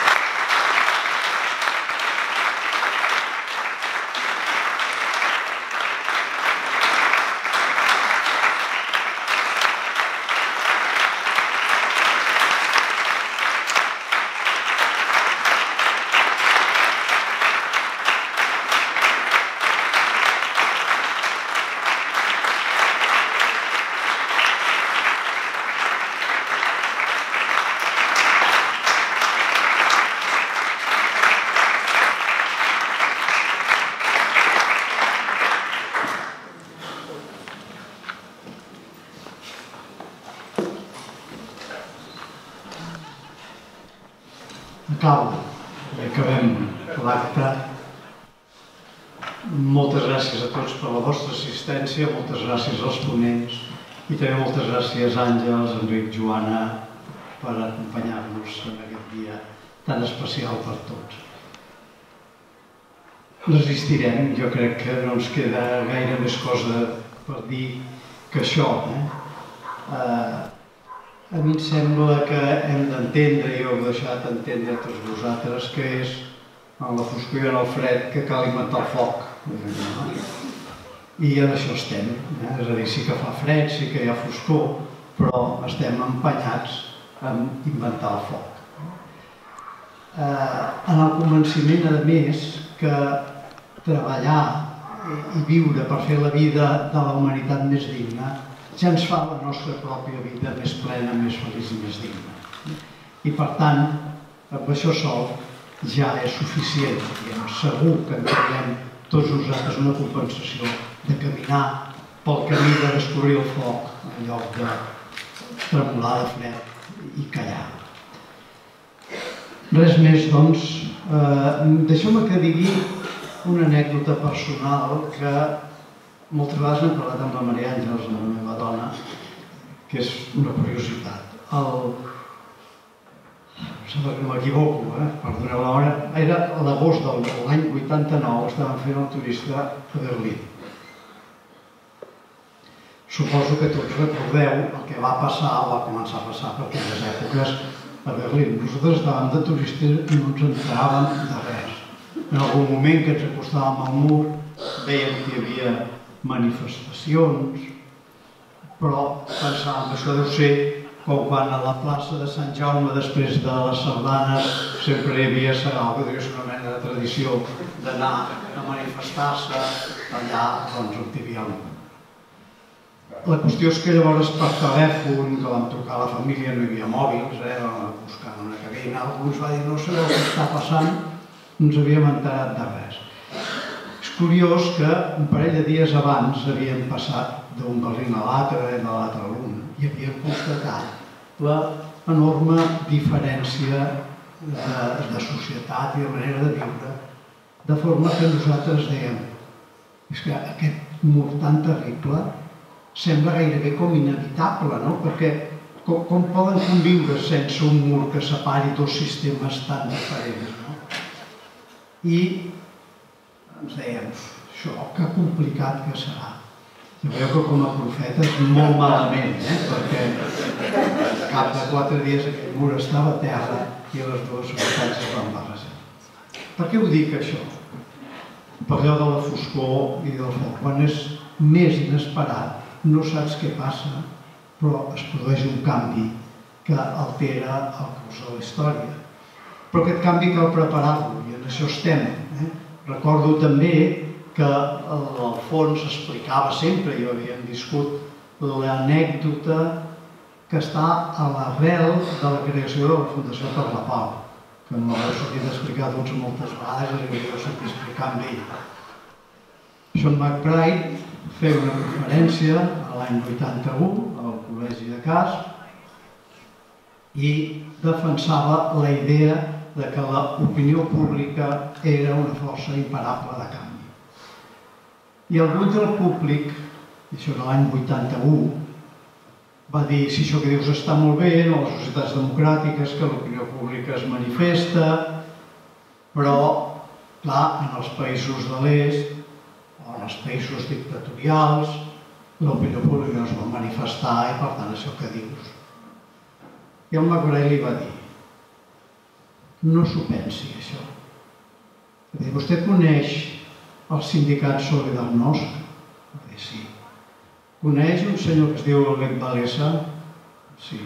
Acabo. Acabem l'acte. Moltes gràcies a tots per la vostra assistència, moltes gràcies als ponents i també moltes gràcies Àngels, Enric, Joana, per acompanyar-nos en aquest dia tan especial per tots. Resistirem, jo crec que no ens queda gaire més cosa per dir que això. A mi em sembla que hem d'entendre, i ho heu deixat entendre tots vosaltres, que és en la foscor i en el fred que cal inventar el foc. I en això estem. És a dir, sí que fa fred, sí que hi ha foscor, però estem empenyats a inventar el foc. En el convenciment, a més, que treballar i viure per fer la vida de la humanitat més digna ja ens fa la nostra pròpia vida més plena, més feliç i més digna. I per tant, amb això sol ja és suficient. Segur que en creiem tots nosaltres una compensació de caminar pel camí de descobrir el foc en lloc de tremolar de fred i callar. Res més, doncs, deixeu-me que digui una anècdota personal que moltes vegades n'he parlat amb la Maria Àngels, la meva dona, que és una curiositat. Em sembla que no m'equivoco, perdoneu l'hora, era a l'agost de l'any vuitanta-nou, estàvem fent el turista a Berlín. Suposo que tots recordeu el que va passar o va començar a passar per aquelles èpoques a Berlín. Nosaltres davant de turistes no ens enteràvem de res. En algun moment que ens acostàvem al mur veiem que hi havia manifestacions, però pensàvem que això deu ser com quan a la plaça de Sant Jaume, després de les sardanes, sempre hi havia sarau, que devia ser una mena de tradició d'anar a manifestar-se allà on hi havia un. La qüestió és que llavors per telèfon, que vam trucar a la família, no hi havia mòbils, eh, vam buscar una cabina, algú ens va dir no sabeu què està passant, no ens havíem enterat de res. És curiós que un parell de dies abans havíem passat d'un Berlín a l'altre, de l'altre a l'un, i havíem constatat l'enorme diferència de, de societat i de manera de viure, de forma que nosaltres dèiem és que aquest mur tan terrible sembla gairebé com inevitable, no? Perquè com, com poden conviure sense un mur que separi dos sistemes tan diferents, no? I ens dèiem, això, que complicat que serà. Ja veieu que com a profetes molt malament, eh? Perquè al cap de quatre dies aquest mur estava a terra i les dues societats es van barrejar. Per què ho dic, això? Per allò de la foscor i del foc. Quan és més inesperat, no saps què passa, però es produeix un canvi que altera el curs de la història. Però aquest canvi cal preparar-lo, i en això estem. Eh? Recordo també que l'Alfons explicava sempre, i ho havíem viscut, l'anècdota que està a l'arrel de la creació de la Fundació per la Pau, que m'ho heu sentit explicar doncs moltes vegades i ho heu sentit explicar amb ell. John McBride feia una conferència l'any vuitanta-u al Col·legi de Casp i defensava la idea de que l'opinió pública era una força imparable de canvi. I el grup del públic, això era l'any vuitanta-u, va dir, si això que dius està molt bé, en les societats democràtiques, que l'opinió pública es manifesta, però, clar, en els països de l'est, o en els països dictatorials, l'opinió pública no es va manifestar i, per tant, això que dius. I el McBride li va dir, no s'ho pensi, això. Va dir, vostè coneix el sindicat Solidarnosc? Va dir, sí. Coneix un senyor que es diu Lech Walesa? Sí.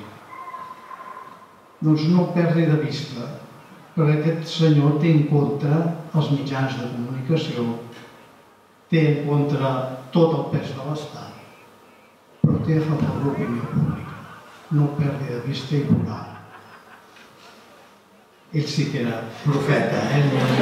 Doncs no el perdi de vista, perquè aquest senyor té en contra els mitjans de comunicació, té en contra tot el pes de l'Estat, però té a favor l'opinió pública. No el perdi de vista i veurà. Ell sí que era profeta, eh?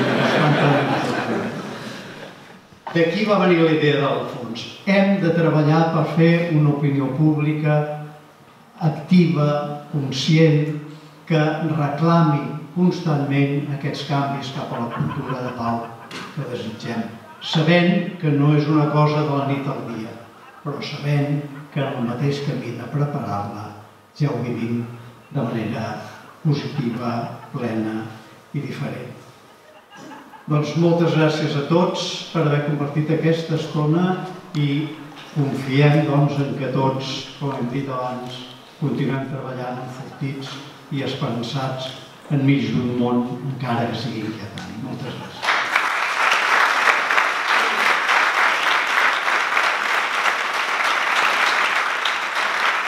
D'aquí va venir la idea del fons. Hem de treballar per fer una opinió pública activa, conscient, que reclami constantment aquests canvis cap a la cultura de pau que desitgem, sabent que no és una cosa de la nit al dia, però sabent que en el mateix camí de preparar-la ja ho vivim de manera positiva, plena i diferent. Doncs moltes gràcies a tots per haver compartit aquesta estona i confiem doncs, en que tots, com hem dit abans, continuem treballant enfortits i esperançats enmig d'un món encara que sigui inquietant. Moltes gràcies.